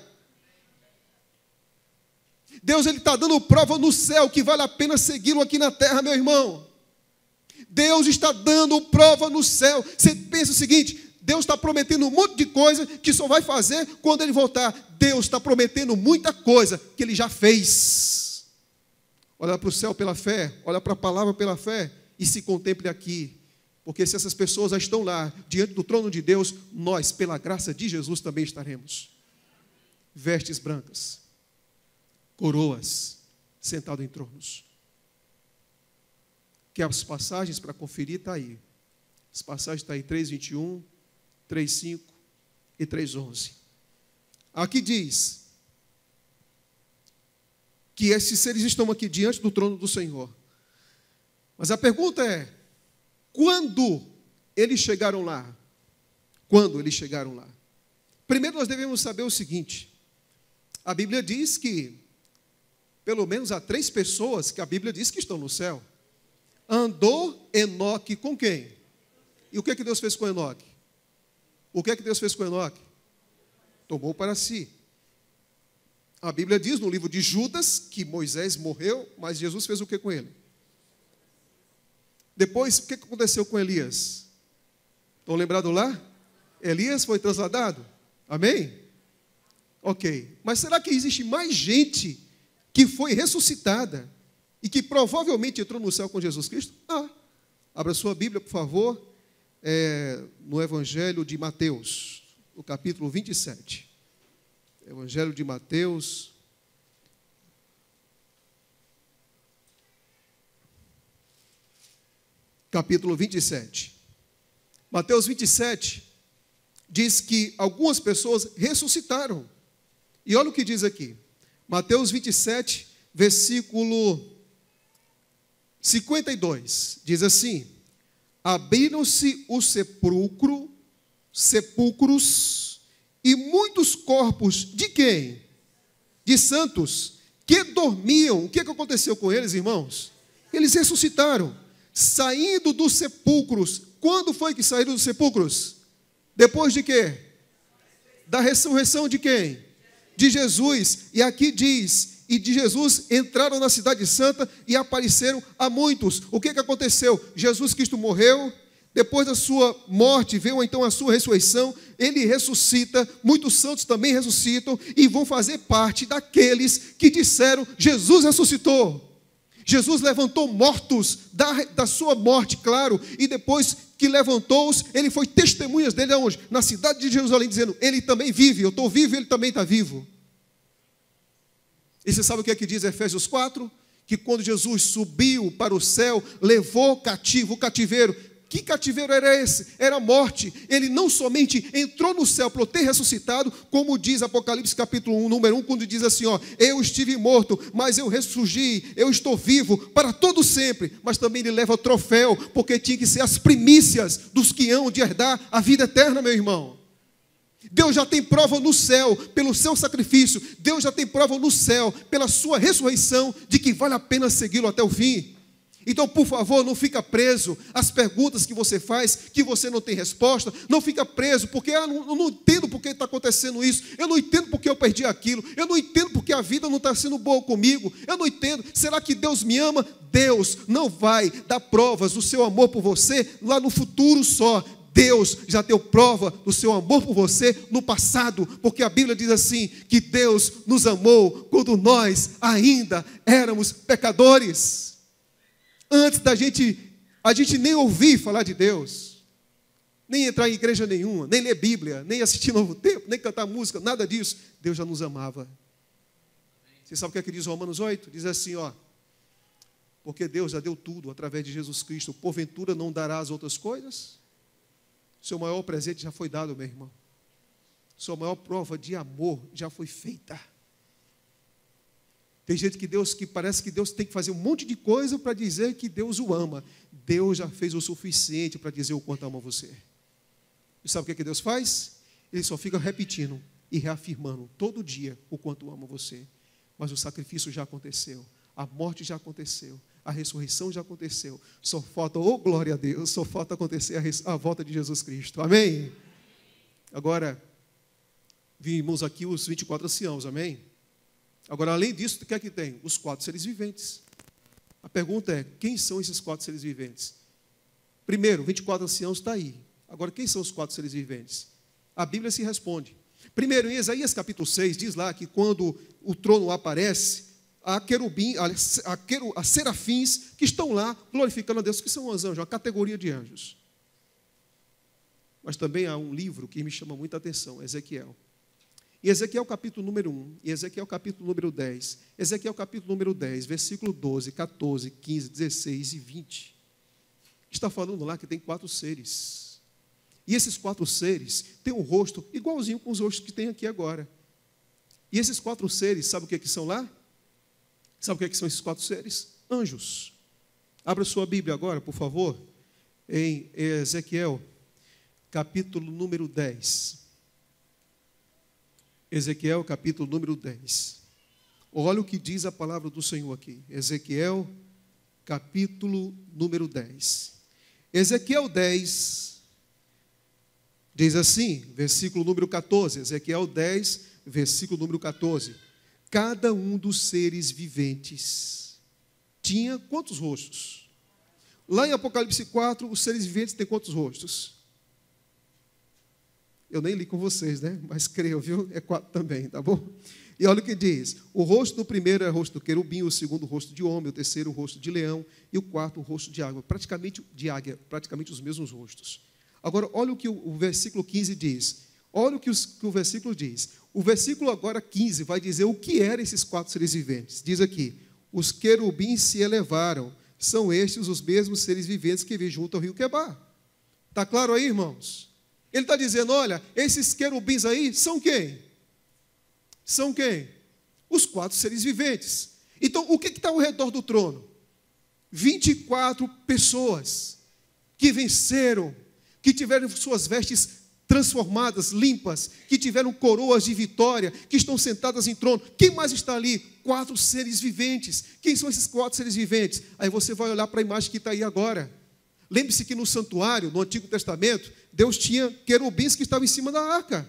S6: Deus ele está dando prova no céu que vale a pena segui-lo aqui na terra, meu irmão. Deus está dando prova no céu. Você pensa o seguinte, Deus está prometendo um monte de coisa que só vai fazer quando Ele voltar. Deus está prometendo muita coisa que Ele já fez. Olha para o céu pela fé, olha para a palavra pela fé e se contemple aqui. Porque se essas pessoas já estão lá, diante do trono de Deus, nós, pela graça de Jesus, também estaremos. Vestes brancas, coroas, sentado em tronos. Que as passagens para conferir está aí. As passagens estão aí, três, vinte e um, três, cinco e três, onze. Aqui diz que esses seres estão aqui diante do trono do Senhor. Mas a pergunta é, quando eles chegaram lá? Quando eles chegaram lá? Primeiro nós devemos saber o seguinte, a Bíblia diz que, pelo menos há três pessoas que a Bíblia diz que estão no céu. Andou Enoque com quem? E o que é que Deus fez com Enoque? O que é que Deus fez com Enoque? Tomou para si. A Bíblia diz no livro de Judas que Moisés morreu, mas Jesus fez o que com ele? Depois, o que aconteceu com Elias? Estão lembrados lá? Elias foi trasladado? Amém? Ok. Mas será que existe mais gente que foi ressuscitada e que provavelmente entrou no céu com Jesus Cristo? Ah, abra sua Bíblia, por favor, é, no Evangelho de Mateus, no capítulo vinte e sete. Evangelho de Mateus, capítulo vinte e sete. Mateus vinte e sete diz que algumas pessoas ressuscitaram. E olha o que diz aqui. Mateus vinte e sete, versículo cinquenta e dois. Diz assim: abriram-se o sepulcro, sepulcros, e muitos corpos de quem? De santos, que dormiam. O que aconteceu com eles, irmãos? Eles ressuscitaram, saindo dos sepulcros. Quando foi que saíram dos sepulcros? Depois de quê? Da ressurreição de quem? De Jesus. E aqui diz, e de Jesus entraram na cidade santa e apareceram a muitos. O que que aconteceu? Jesus Cristo morreu, depois da sua morte veio então a sua ressurreição, ele ressuscita, muitos santos também ressuscitam e vão fazer parte daqueles que disseram, Jesus ressuscitou. Jesus levantou mortos da, da sua morte, claro, e depois que levantou-os, ele foi testemunhas dele aonde? Na cidade de Jerusalém, dizendo, ele também vive, eu estou vivo, ele também está vivo. E você sabe o que é que diz Efésios quatro? Que quando Jesus subiu para o céu, levou cativo, o cativeiro. Que cativeiro era esse? Era a morte. Ele não somente entrou no céu para ter ressuscitado, como diz Apocalipse capítulo um, número um, quando diz assim, ó, eu estive morto, mas eu ressurgi, eu estou vivo para todo sempre. Mas também ele leva o troféu, porque tinha que ser as primícias dos que hão de herdar a vida eterna, meu irmão. Deus já tem prova no céu, pelo seu sacrifício. Deus já tem prova no céu, pela sua ressurreição, de que vale a pena segui-lo até o fim. Então, por favor, não fica preso às perguntas que você faz, que você não tem resposta. Não fica preso, porque ah, não, eu não entendo por que está acontecendo isso. Eu não entendo porque eu perdi aquilo. Eu não entendo porque a vida não está sendo boa comigo. Eu não entendo. Será que Deus me ama? Deus não vai dar provas do seu amor por você lá no futuro só. Deus já deu prova do seu amor por você no passado, porque a Bíblia diz assim, que Deus nos amou quando nós ainda éramos pecadores. Antes da gente, a gente nem ouvir falar de Deus, nem entrar em igreja nenhuma, nem ler Bíblia, nem assistir Novo Tempo, nem cantar música, nada disso, Deus já nos amava. Você sabe o que é que diz Romanos oito? Diz assim, ó, porque Deus já deu tudo através de Jesus Cristo, porventura não dará as outras coisas? Seu maior presente já foi dado, meu irmão. Sua maior prova de amor já foi feita. Tem gente que Deus, que parece que Deus tem que fazer um monte de coisa para dizer que Deus o ama. Deus já fez o suficiente para dizer o quanto ama você. E sabe o que, é que Deus faz? Ele só fica repetindo e reafirmando todo dia o quanto ama você. Mas o sacrifício já aconteceu, a morte já aconteceu, a ressurreição já aconteceu. Só falta, oh glória a Deus, só falta acontecer a, res, a volta de Jesus Cristo. Amém? Agora, vimos aqui os vinte e quatro anciãos, amém? Agora, além disso, o que é que tem? Os quatro seres viventes. A pergunta é, quem são esses quatro seres viventes? Primeiro, vinte e quatro anciãos está aí. Agora, quem são os quatro seres viventes? A Bíblia se responde. Primeiro, em Isaías capítulo seis, diz lá que quando o trono aparece, há querubim, há, queru, há serafins que estão lá glorificando a Deus, que são os anjos, uma categoria de anjos. Mas também há um livro que me chama muita atenção, Ezequiel. Em Ezequiel capítulo número um, em Ezequiel capítulo número dez, Ezequiel capítulo número dez, versículo doze, catorze, quinze, dezesseis e vinte, está falando lá que tem quatro seres. E esses quatro seres têm um rosto igualzinho com os rostos que tem aqui agora. E esses quatro seres, sabe o que, é que são lá? Sabe o que, é que são esses quatro seres? Anjos. Abra sua Bíblia agora, por favor, em Ezequiel, capítulo número dez. Ezequiel, capítulo número dez. Olha o que diz a palavra do Senhor aqui. Ezequiel, capítulo número dez. Ezequiel dez, diz assim, versículo número catorze. Ezequiel dez, versículo número catorze. Cada um dos seres viventes tinha quantos rostos? Lá em Apocalipse quatro, os seres viventes têm quantos rostos? Eu nem li com vocês, né? Mas creio, viu? É quatro também, tá bom? E olha o que diz. O rosto do primeiro é o rosto do querubim, o segundo o rosto de homem, o terceiro o rosto de leão e o quarto o rosto de água. Praticamente de águia, praticamente os mesmos rostos. Agora, olha o que o, o versículo quinze diz. Olha o que, os, que o versículo diz. O versículo agora quinze vai dizer o que eram esses quatro seres viventes. Diz aqui, os querubins se elevaram. São estes os mesmos seres viventes que vêm junto ao rio Quebar. Está claro aí, irmãos? Ele está dizendo, olha, esses querubins aí são quem? São quem? Os quatro seres viventes. Então, o que está ao redor do trono? vinte e quatro pessoas que venceram, que tiveram suas vestes transformadas, limpas, que tiveram coroas de vitória, que estão sentadas em trono. Quem mais está ali? Quatro seres viventes. Quem são esses quatro seres viventes? Aí você vai olhar para a imagem que está aí agora. Lembre-se que no santuário, no Antigo Testamento, Deus tinha querubins que estavam em cima da arca.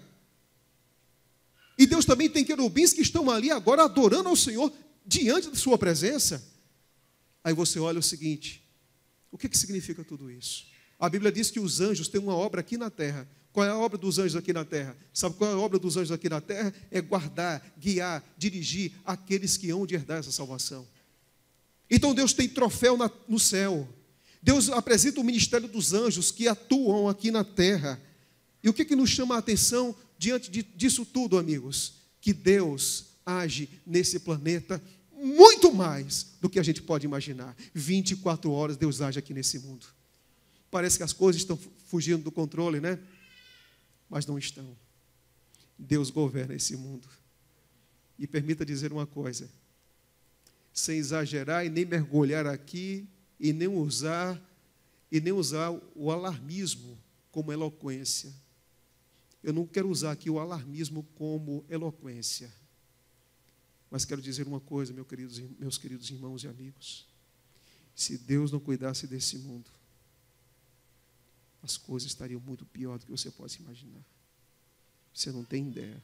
S6: E Deus também tem querubins que estão ali agora adorando ao Senhor diante de sua presença. Aí você olha o seguinte, o que, que significa tudo isso? A Bíblia diz que os anjos têm uma obra aqui na terra. Qual é a obra dos anjos aqui na terra? Sabe qual é a obra dos anjos aqui na terra? É guardar, guiar, dirigir aqueles que hão de herdar essa salvação. Então Deus tem troféu na, no céu. Deus apresenta o ministério dos anjos que atuam aqui na terra. E o que, que nos chama a atenção diante de, disso tudo, amigos? Que Deus age nesse planeta muito mais do que a gente pode imaginar. vinte e quatro horas Deus age aqui nesse mundo. Parece que as coisas estão fugindo do controle, né? Mas não estão. Deus governa esse mundo. E permita dizer uma coisa, sem exagerar e nem mergulhar aqui, e nem usar, e nem usar o alarmismo como eloquência. Eu não quero usar aqui o alarmismo como eloquência. Mas quero dizer uma coisa, meus queridos, meus queridos irmãos e amigos. Se Deus não cuidasse desse mundo, as coisas estariam muito pior do que você possa imaginar. Você não tem ideia.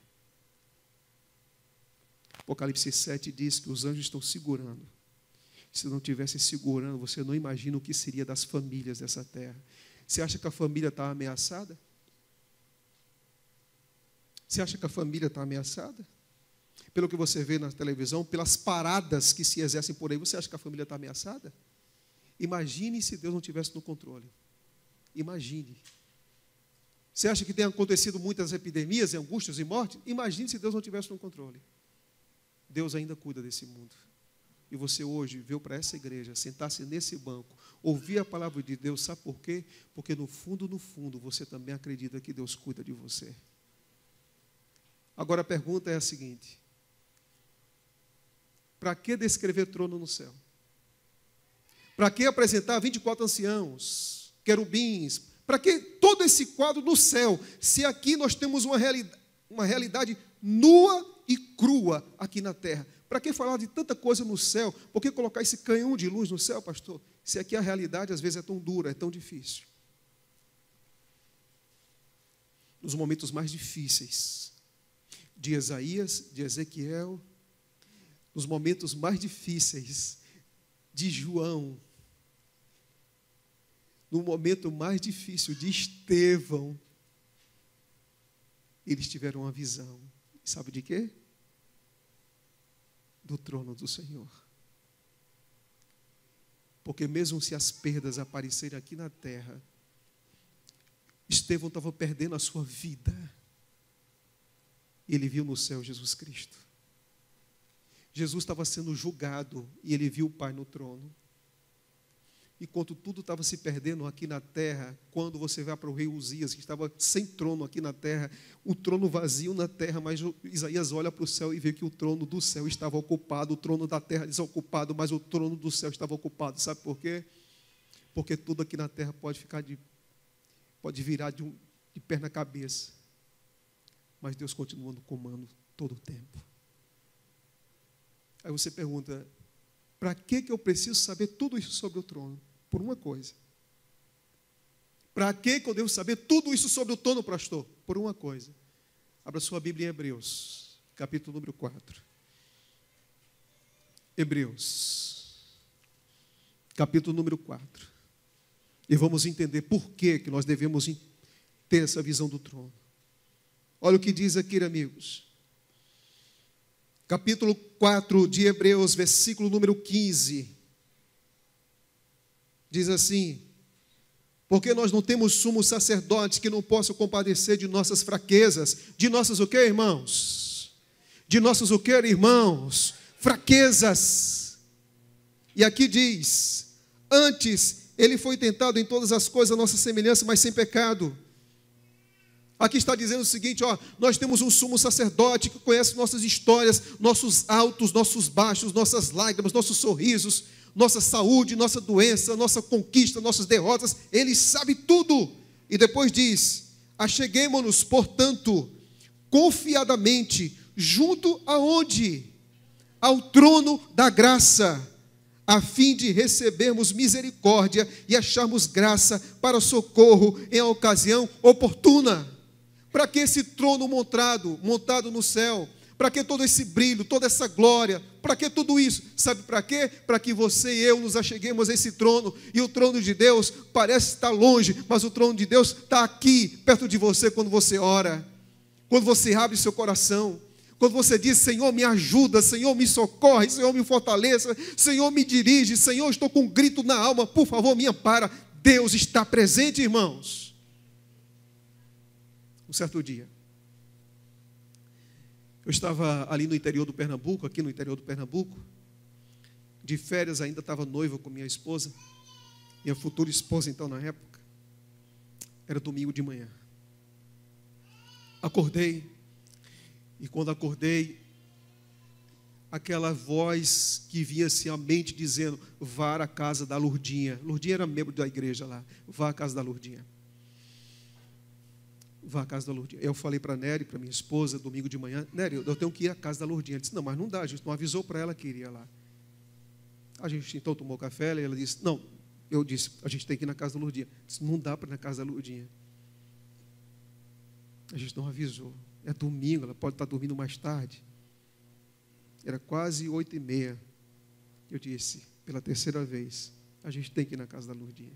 S6: Apocalipse sete diz que os anjos estão segurando. Se não estivessem segurando, você não imagina o que seria das famílias dessa terra. Você acha que a família está ameaçada? Você acha que a família está ameaçada? Pelo que você vê na televisão, pelas paradas que se exercem por aí, você acha que a família está ameaçada? Imagine se Deus não estivesse no controle. Imagine. Você acha que tem acontecido muitas epidemias, angústias e mortes? Imagine se Deus não estivesse no controle. Deus ainda cuida desse mundo. E você hoje veio para essa igreja, sentar-se nesse banco, ouvir a palavra de Deus, sabe por quê? Porque no fundo, no fundo, você também acredita que Deus cuida de você. Agora a pergunta é a seguinte: para que descrever trono no céu? Para que apresentar vinte e quatro anciãos, querubins? Para que todo esse quadro no céu, se aqui nós temos uma realidade, uma realidade nua e crua aqui na terra? Para que falar de tanta coisa no céu? Por que colocar esse canhão de luz no céu, pastor? Se aqui a realidade às vezes é tão dura, é tão difícil. Nos momentos mais difíceis de Isaías, de Ezequiel, nos momentos mais difíceis de João, no momento mais difícil de Estevão, eles tiveram uma visão. Sabe de quê? Do trono do Senhor. Porque mesmo se as perdas aparecerem aqui na terra, Estevão estava perdendo a sua vida. E ele viu no céu Jesus Cristo. Jesus estava sendo julgado e ele viu o Pai no trono. Enquanto tudo estava se perdendo aqui na terra, quando você vai para o rei Uzias, que estava sem trono aqui na terra, o trono vazio na terra, mas Isaías olha para o céu e vê que o trono do céu estava ocupado, o trono da terra desocupado, mas o trono do céu estava ocupado. Sabe por quê? Porque tudo aqui na terra pode ficar de, pode virar de, um, de perna cabeça, mas Deus continua no comando todo o tempo. Aí você pergunta, para que que eu preciso saber tudo isso sobre o trono? Por uma coisa. Para que que eu devo saber tudo isso sobre o trono, pastor? Por uma coisa. Abra sua Bíblia em Hebreus, capítulo número quatro. Hebreus, capítulo número quatro. E vamos entender por que que nós devemos ter essa visão do trono. Olha o que diz aqui, amigos. Capítulo quatro de Hebreus, versículo número quinze. Diz assim: porque nós não temos sumo sacerdote que não possa compadecer de nossas fraquezas. De nossas o quê, irmãos? De nossas o quê, irmãos? Fraquezas. E aqui diz: antes ele foi tentado em todas as coisas, a nossa semelhança, mas sem pecado. Aqui está dizendo o seguinte, ó, nós temos um sumo sacerdote que conhece nossas histórias, nossos altos, nossos baixos, nossas lágrimas, nossos sorrisos, nossa saúde, nossa doença, nossa conquista, nossas derrotas. Ele sabe tudo. E depois diz: acheguemo-nos, portanto, confiadamente, junto aonde? Ao trono da graça, a fim de recebermos misericórdia e acharmos graça para socorro em ocasião oportuna. Para que esse trono montado, montado no céu? Para que todo esse brilho, toda essa glória? Para que tudo isso? Sabe para quê? Para que você e eu nos acheguemos a esse trono. E o trono de Deus parece estar longe, mas o trono de Deus está aqui, perto de você, quando você ora. Quando você abre seu coração. Quando você diz: Senhor, me ajuda, Senhor, me socorre, Senhor, me fortaleça, Senhor, me dirige, Senhor, estou com um grito na alma, por favor, me ampara. Deus está presente, irmãos. Um certo dia, eu estava ali no interior do Pernambuco, aqui no interior do Pernambuco, de férias, ainda estava noivo com minha esposa, minha futura esposa então na época. Era domingo de manhã. Acordei, e quando acordei, aquela voz que vinha-se à mente dizendo: vá à casa da Lourdinha. Lourdinha era membro da igreja lá. Vá à casa da Lourdinha. Vá à casa da Lourdinha. Eu falei para a Nery, para minha esposa, domingo de manhã: Nery, eu tenho que ir à casa da Lourdinha. Ela disse: não, mas não dá, a gente não avisou para ela que iria lá. A gente então tomou café, e ela disse: não, eu disse, a gente tem que ir na casa da Lourdinha. Eu disse: não dá para ir na casa da Lourdinha. A gente não avisou. É domingo, ela pode estar dormindo mais tarde. Era quase oito e meia. Eu disse, pela terceira vez: a gente tem que ir na casa da Lourdinha.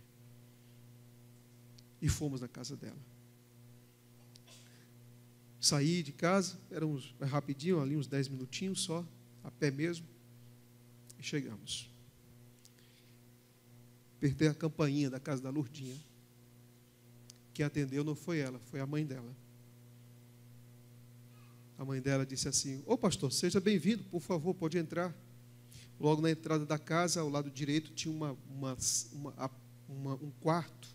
S6: E fomos na casa dela. Saí de casa, era uns, rapidinho, ali uns dez minutinhos só, a pé mesmo, e chegamos. Apertei a campainha da casa da Lourdinha. Quem atendeu não foi ela, foi a mãe dela. A mãe dela disse assim: ô pastor, seja bem-vindo, por favor, pode entrar. Logo na entrada da casa, ao lado direito, tinha uma, uma, uma, uma, um quarto.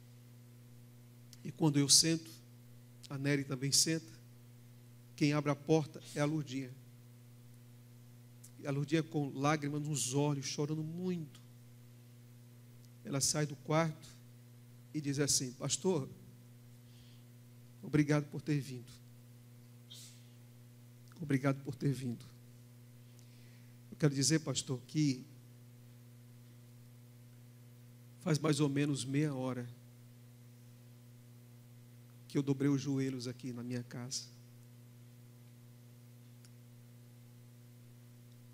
S6: E quando eu sento, a Nery também senta. Quem abre a porta é a Lourdinha. E a Lourdinha com lágrimas nos olhos, chorando muito. Ela sai do quarto e diz assim: pastor, obrigado por ter vindo. Obrigado por ter vindo. Eu quero dizer, pastor, que faz mais ou menos meia hora que eu dobrei os joelhos aqui na minha casa.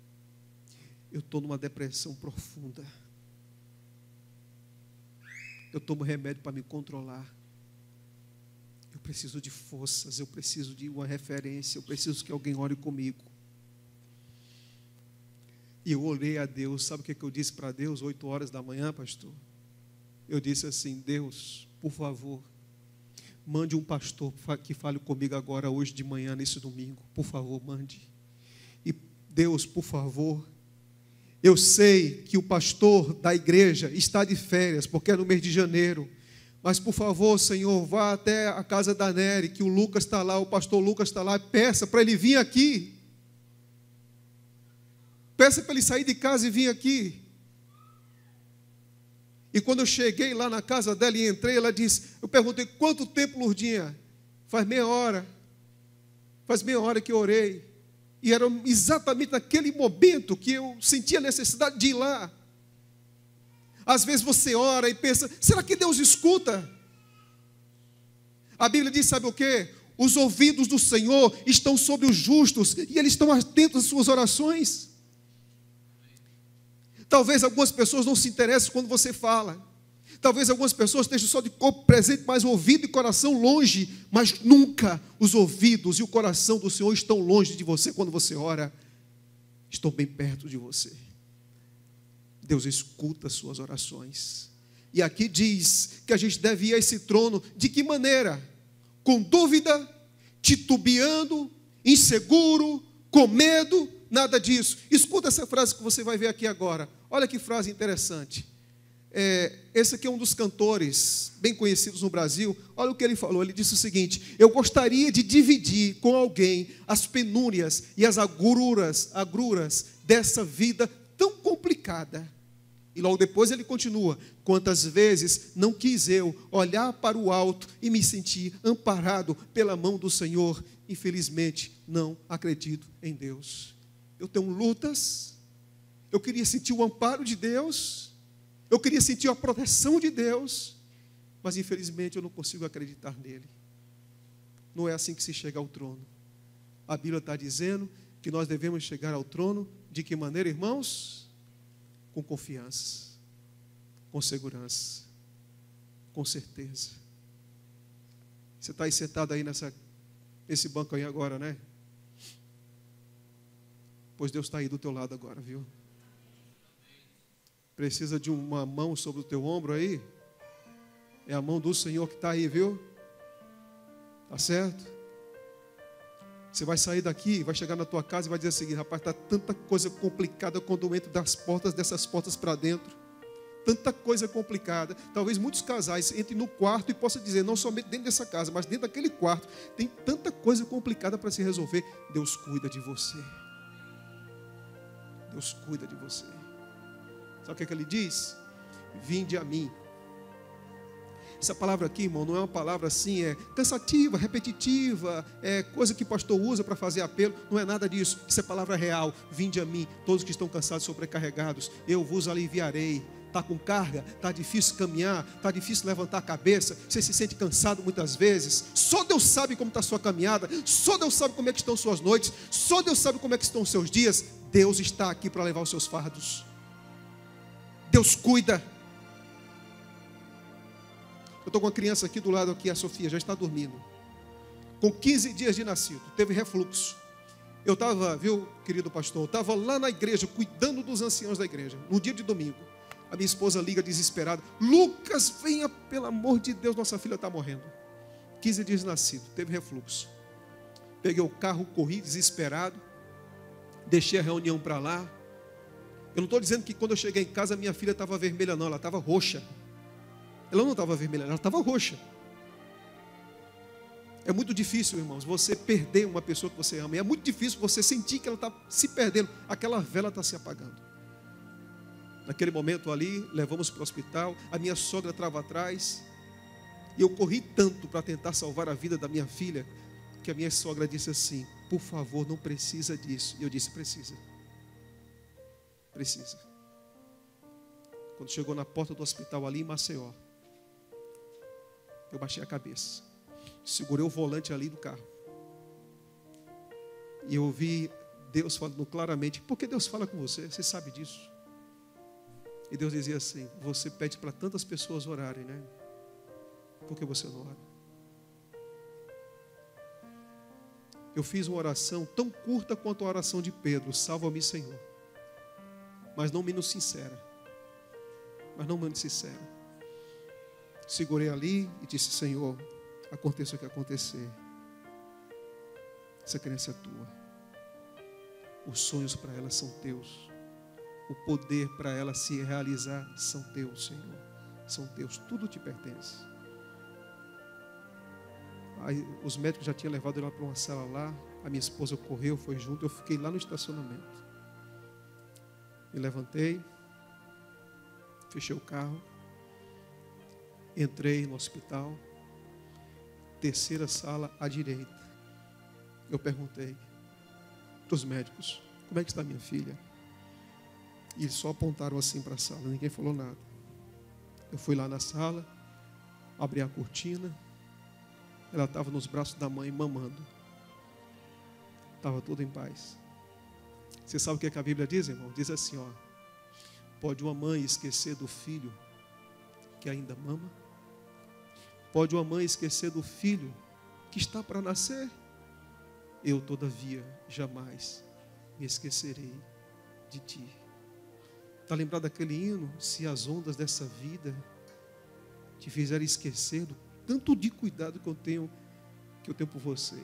S6: Eu estou numa depressão profunda. eu tomo remédio para me controlar. Eu preciso de forças, eu preciso de uma referência, eu preciso que alguém ore comigo. E eu orei a Deus. Sabe o que eu disse para Deus? Oito horas da manhã, pastor. Eu disse assim: Deus, por favor, mande um pastor que fale comigo agora, hoje de manhã, nesse domingo. Por favor, mande. E Deus, por favor, eu sei que o pastor da igreja está de férias, porque é no mês de janeiro. Mas, por favor, Senhor, vá até a casa da Nery, que o Lucas está lá, o pastor Lucas está lá, peça para ele vir aqui. Peça para ele sair de casa e vir aqui. E quando eu cheguei lá na casa dela e entrei, ela disse, eu perguntei, quanto tempo, Lourdinha? Faz meia hora. Faz meia hora que eu orei. E era exatamente naquele momento que eu sentia a necessidade de ir lá. Às vezes você ora e pensa, será que Deus escuta? A Bíblia diz, sabe o quê? Os ouvidos do Senhor estão sobre os justos e eles estão atentos às suas orações. Talvez algumas pessoas não se interessem quando você fala. Talvez algumas pessoas estejam só de corpo presente, mas ouvido e coração longe. Mas nunca os ouvidos e o coração do Senhor estão longe de você quando você ora. Estão bem perto de você. Deus escuta as suas orações. E aqui diz que a gente deve ir a esse trono. De que maneira? Com dúvida, titubeando, inseguro, com medo, nada disso. Escuta essa frase que você vai ver aqui agora. Olha que frase interessante. É, esse aqui é um dos cantores bem conhecidos no Brasil. Olha o que ele falou. Ele disse o seguinte: eu gostaria de dividir com alguém as penúrias e as agruras, agruras dessa vida tão complicada. E logo depois ele continua: quantas vezes não quis eu olhar para o alto e me sentir amparado pela mão do Senhor. Infelizmente não acredito em Deus. Eu tenho lutas. Eu queria sentir o amparo de Deus. Eu queria sentir a proteção de Deus. Mas infelizmente eu não consigo acreditar nele. Não é assim que se chega ao trono. A Bíblia está dizendo que nós devemos chegar ao trono de que maneira, irmãos? Com confiança, com segurança, com certeza. Você está aí sentado aí nessa, nesse banco aí agora, né? Pois Deus está aí do teu lado agora, viu? Precisa de uma mão sobre o teu ombro aí? É a mão do Senhor que está aí, viu? Tá certo? Você vai sair daqui, vai chegar na tua casa e vai dizer o seguinte: rapaz, está tanta coisa complicada quando eu entro das portas, dessas portas para dentro. Tanta coisa complicada. Talvez muitos casais entrem no quarto e possam dizer, não somente dentro dessa casa, mas dentro daquele quarto, tem tanta coisa complicada para se resolver. Deus cuida de você. Deus cuida de você. Sabe o que é que ele diz? Vinde a mim. Essa palavra aqui, irmão, não é uma palavra assim, é cansativa, repetitiva, é coisa que o pastor usa para fazer apelo. Não é nada disso. Isso é palavra real. Vinde a mim, todos que estão cansados e sobrecarregados, eu vos aliviarei. Está com carga, está difícil caminhar, está difícil levantar a cabeça, você se sente cansado muitas vezes. Só Deus sabe como está a sua caminhada, só Deus sabe como é que estão suas noites, só Deus sabe como é que estão os seus dias. Deus está aqui para levar os seus fardos. Deus cuida. Eu estou com uma criança aqui do lado, aqui, a Sofia, já está dormindo. Com quinze dias de nascido, teve refluxo. Eu estava, viu, querido pastor, eu estava lá na igreja, cuidando dos anciãos da igreja, no dia de domingo. A minha esposa liga desesperada: Lucas, venha, pelo amor de Deus, nossa filha está morrendo. quinze dias de nascido, teve refluxo. Peguei o carro, corri desesperado, deixei a reunião para lá. Eu não estou dizendo que quando eu cheguei em casa, minha filha estava vermelha, não, ela estava roxa. Ela não estava vermelha, ela estava roxa. É muito difícil, irmãos, você perder uma pessoa que você ama. É muito difícil você sentir que ela está se perdendo. Aquela vela está se apagando. Naquele momento ali, levamos para o hospital. A minha sogra estava atrás. E eu corri tanto para tentar salvar a vida da minha filha, que a minha sogra disse assim: por favor, não precisa disso. E eu disse: precisa. Precisa. Quando chegou na porta do hospital ali em Maceió, eu baixei a cabeça, segurei o volante ali do carro, e eu ouvi Deus falando claramente. Porque Deus fala com você, você sabe disso. E Deus dizia assim: você pede para tantas pessoas orarem, né? Por que você não ora? Eu fiz uma oração tão curta quanto a oração de Pedro: salva-me, Senhor. Mas não menos sincera. Mas não menos sincera. Segurei ali e disse: Senhor, aconteça o que acontecer, essa criança é tua. Os sonhos para ela são teus. O poder para ela se realizar são teus, Senhor. São teus, tudo te pertence. Aí, os médicos já tinham levado ela para uma sala lá. A minha esposa correu, foi junto. Eu fiquei lá no estacionamento. Me levantei, fechei o carro, entrei no hospital, terceira sala à direita. Eu perguntei para os médicos: como é que está minha filha? E eles só apontaram assim para a sala, ninguém falou nada. Eu fui lá na sala, abri a cortina, ela estava nos braços da mãe mamando. Estava tudo em paz. Você sabe o que, é que a Bíblia diz, irmão? Diz assim, ó: pode uma mãe esquecer do filho que ainda mama? Pode uma mãe esquecer do filho que está para nascer? Eu, todavia, jamais me esquecerei de ti. Está lembrado daquele hino? Se as ondas dessa vida te fizerem esquecer do tanto de cuidado que eu tenho, que eu tenho por você.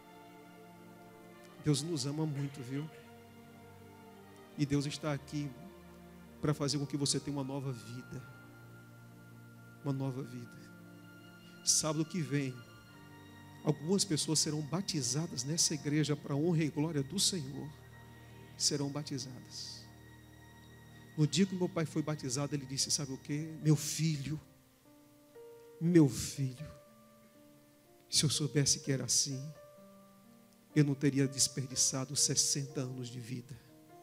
S6: Deus nos ama muito, viu? E Deus está aqui para fazer com que você tenha uma nova vida. Uma nova vida. Sábado que vem, algumas pessoas serão batizadas nessa igreja para a honra e glória do Senhor. Serão batizadas. No dia que meu pai foi batizado, ele disse: sabe o que? Meu filho, meu filho, se eu soubesse que era assim, eu não teria desperdiçado sessenta anos de vida.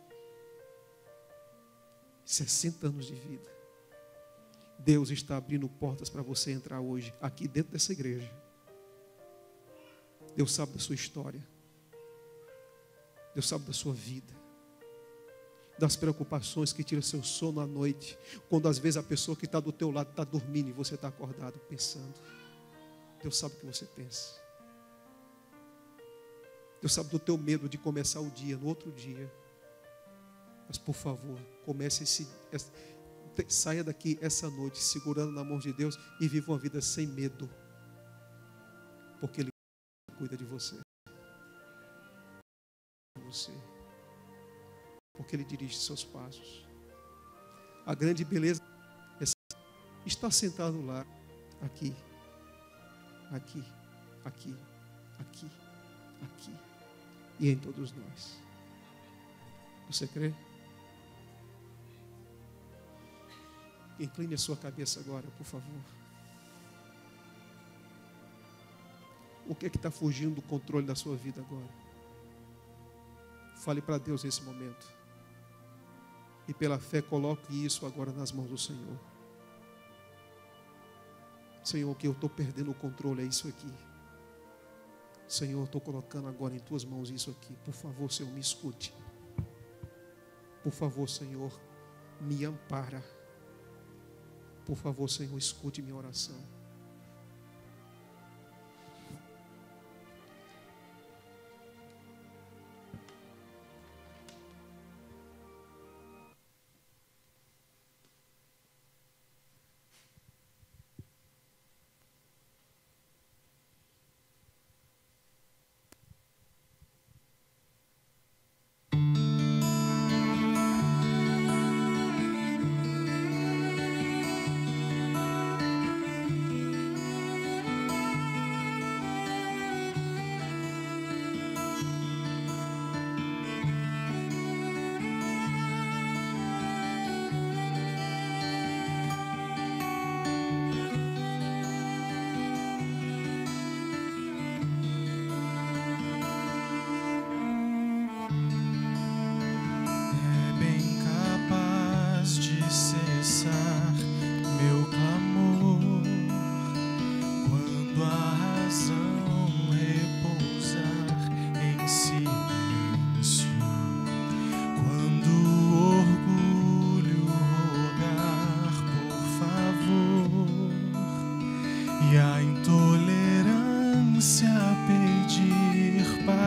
S6: sessenta anos de vida. Deus está abrindo portas para você entrar hoje, aqui dentro dessa igreja. Deus sabe da sua história. Deus sabe da sua vida. Das preocupações que tiram seu sono à noite. Quando às vezes a pessoa que está do teu lado está dormindo e você está acordado pensando. Deus sabe o que você pensa. Deus sabe do teu medo de começar o dia, no outro dia. Mas por favor, comece esse, esse, saia daqui essa noite segurando na mão de Deus e viva uma vida sem medo. Porque Ele cuida de você. Você. Porque Ele dirige seus passos. A grande beleza é estar sentado lá, aqui, aqui, aqui, aqui, aqui e em todos nós. Você crê? Incline a sua cabeça agora, por favor. O que é que está fugindo do controle da sua vida agora? Fale para Deus nesse momento. E pela fé coloque isso agora nas mãos do Senhor. Senhor, que eu estou perdendo o controle é isso aqui. Senhor, eu estou colocando agora em tuas mãos isso aqui. Por favor, Senhor, me escute. Por favor, Senhor, me ampara. Por favor, Senhor, escute minha oração.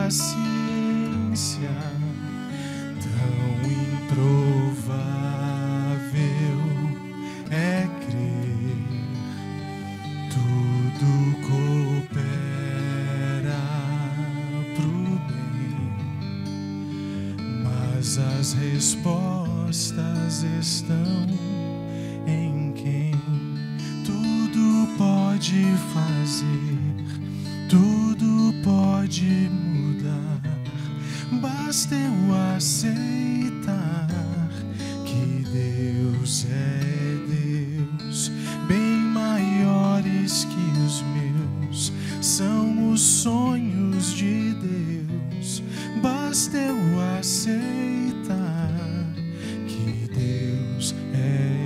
S7: paciência, tão improvável é crer, tudo coopera pro bem, mas as respostas estão em quem tudo pode fazer, tudo pode mudar, basta eu aceitar que Deus é Deus, bem maiores que os meus, são os sonhos de Deus, basta eu aceitar que Deus é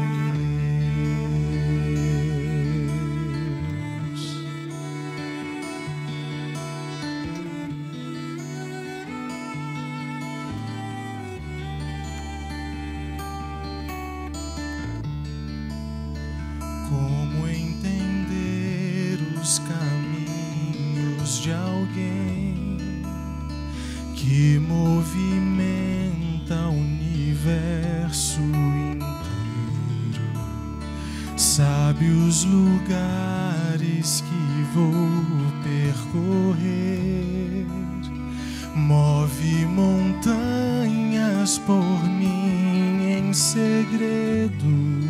S7: que movimenta o universo inteiro, sabe os lugares que vou percorrer, move montanhas por mim em segredo,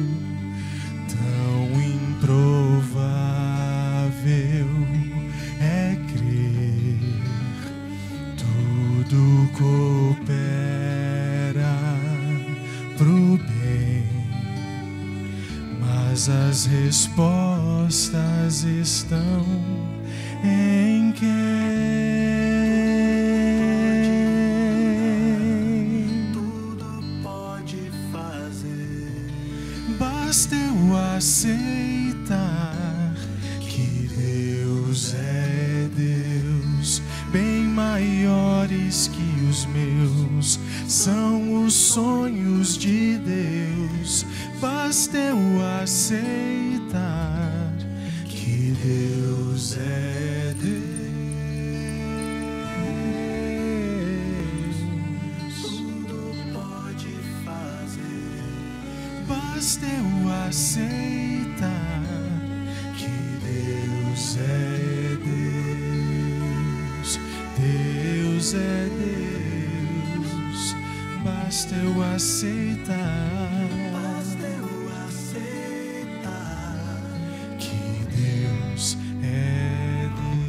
S7: tão improvável é crer, tudo coopera pro bem, mas as respostas estão em quem tudo pode fazer, basta eu aceitar que Deus é Deus, bem maiores que os meus, são os sonhos de Deus, basta eu aceitar que Deus é Deus, tudo pode fazer, basta eu aceitar que Deus é Deus, Deus é Deus, basta eu aceitar, basta eu aceitar que Deus é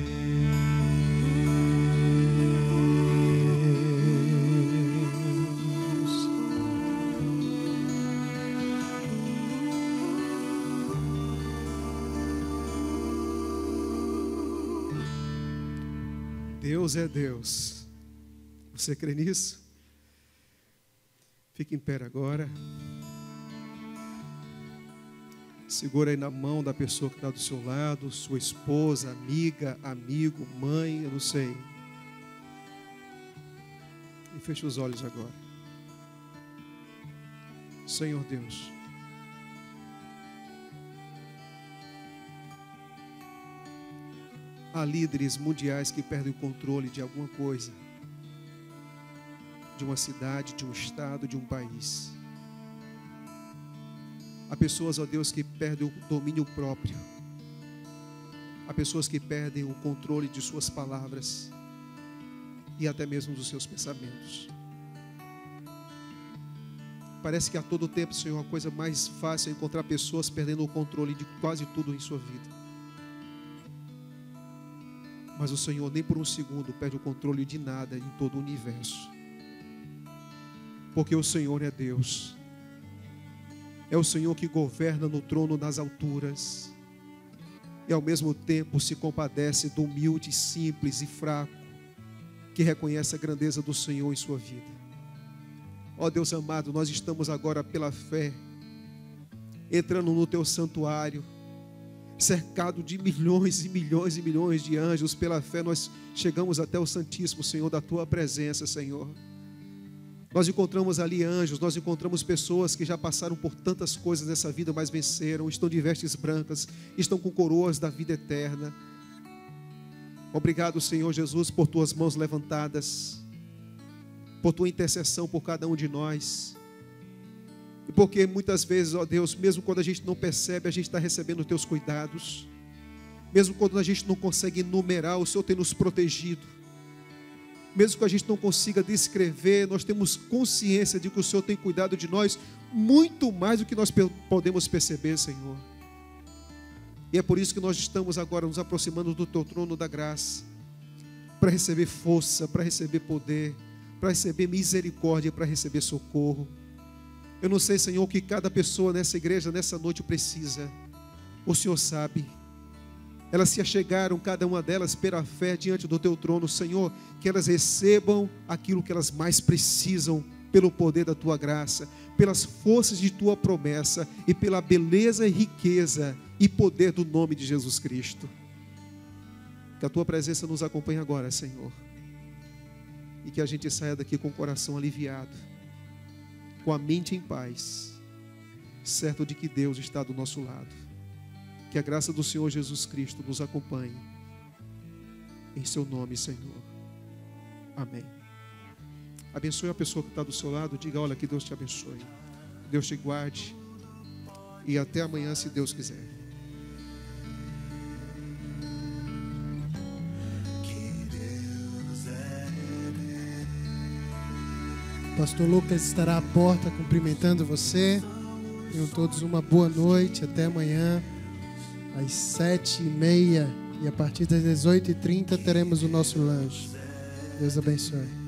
S6: Deus é Deus. Você crê nisso? Fique em pé agora. Segura aí na mão da pessoa que está do seu lado, sua esposa, amiga, amigo, mãe, eu não sei. E feche os olhos agora. Senhor Deus, há líderes mundiais que perdem o controle de alguma coisa, de uma cidade, de um estado, de um país. Há pessoas, ó Deus, que perdem o domínio próprio. Há pessoas que perdem o controle de suas palavras e até mesmo dos seus pensamentos. Parece que a todo tempo, Senhor, a coisa mais fácil é encontrar pessoas perdendo o controle de quase tudo em sua vida. Mas o Senhor nem por um segundo perde o controle de nada em todo o universo. Porque o Senhor é Deus. É o Senhor que governa no trono das alturas. E ao mesmo tempo se compadece do humilde, simples e fraco, que reconhece a grandeza do Senhor em sua vida. Ó Deus amado, nós estamos agora pela fé, entrando no teu santuário, cercado de milhões e milhões e milhões de anjos. Pela fé nós chegamos até o Santíssimo, Senhor, da tua presença, Senhor. Nós encontramos ali anjos, nós encontramos pessoas que já passaram por tantas coisas nessa vida, mas venceram, estão de vestes brancas, estão com coroas da vida eterna. Obrigado, Senhor Jesus, por tuas mãos levantadas, por tua intercessão por cada um de nós. E porque muitas vezes, ó Deus, mesmo quando a gente não percebe, a gente está recebendo os teus cuidados. Mesmo quando a gente não consegue enumerar, o Senhor tem nos protegido. Mesmo que a gente não consiga descrever, nós temos consciência de que o Senhor tem cuidado de nós muito mais do que nós podemos perceber, Senhor. E é por isso que nós estamos agora nos aproximando do Teu trono da graça, para receber força, para receber poder, para receber misericórdia, para receber socorro. Eu não sei, Senhor, o que cada pessoa nessa igreja, nessa noite precisa. O Senhor sabe. Elas se achegaram, cada uma delas, pela fé diante do Teu trono, Senhor, que elas recebam aquilo que elas mais precisam, pelo poder da Tua graça, pelas forças de Tua promessa e pela beleza e riqueza e poder do nome de Jesus Cristo. Que a Tua presença nos acompanhe agora, Senhor, e que a gente saia daqui com o coração aliviado, com a mente em paz, certo de que Deus está do nosso lado. Que a graça do Senhor Jesus Cristo nos acompanhe. Em seu nome, Senhor. Amém. Abençoe a pessoa que está do seu lado. Diga, olha, que Deus te abençoe. Deus te guarde. E até amanhã, se Deus quiser.
S2: Pastor Lucas estará à porta cumprimentando você. Tenham todos uma boa noite. Até amanhã, às sete e meia. E a partir das dezoito e trinta teremos o nosso lanche. Deus abençoe.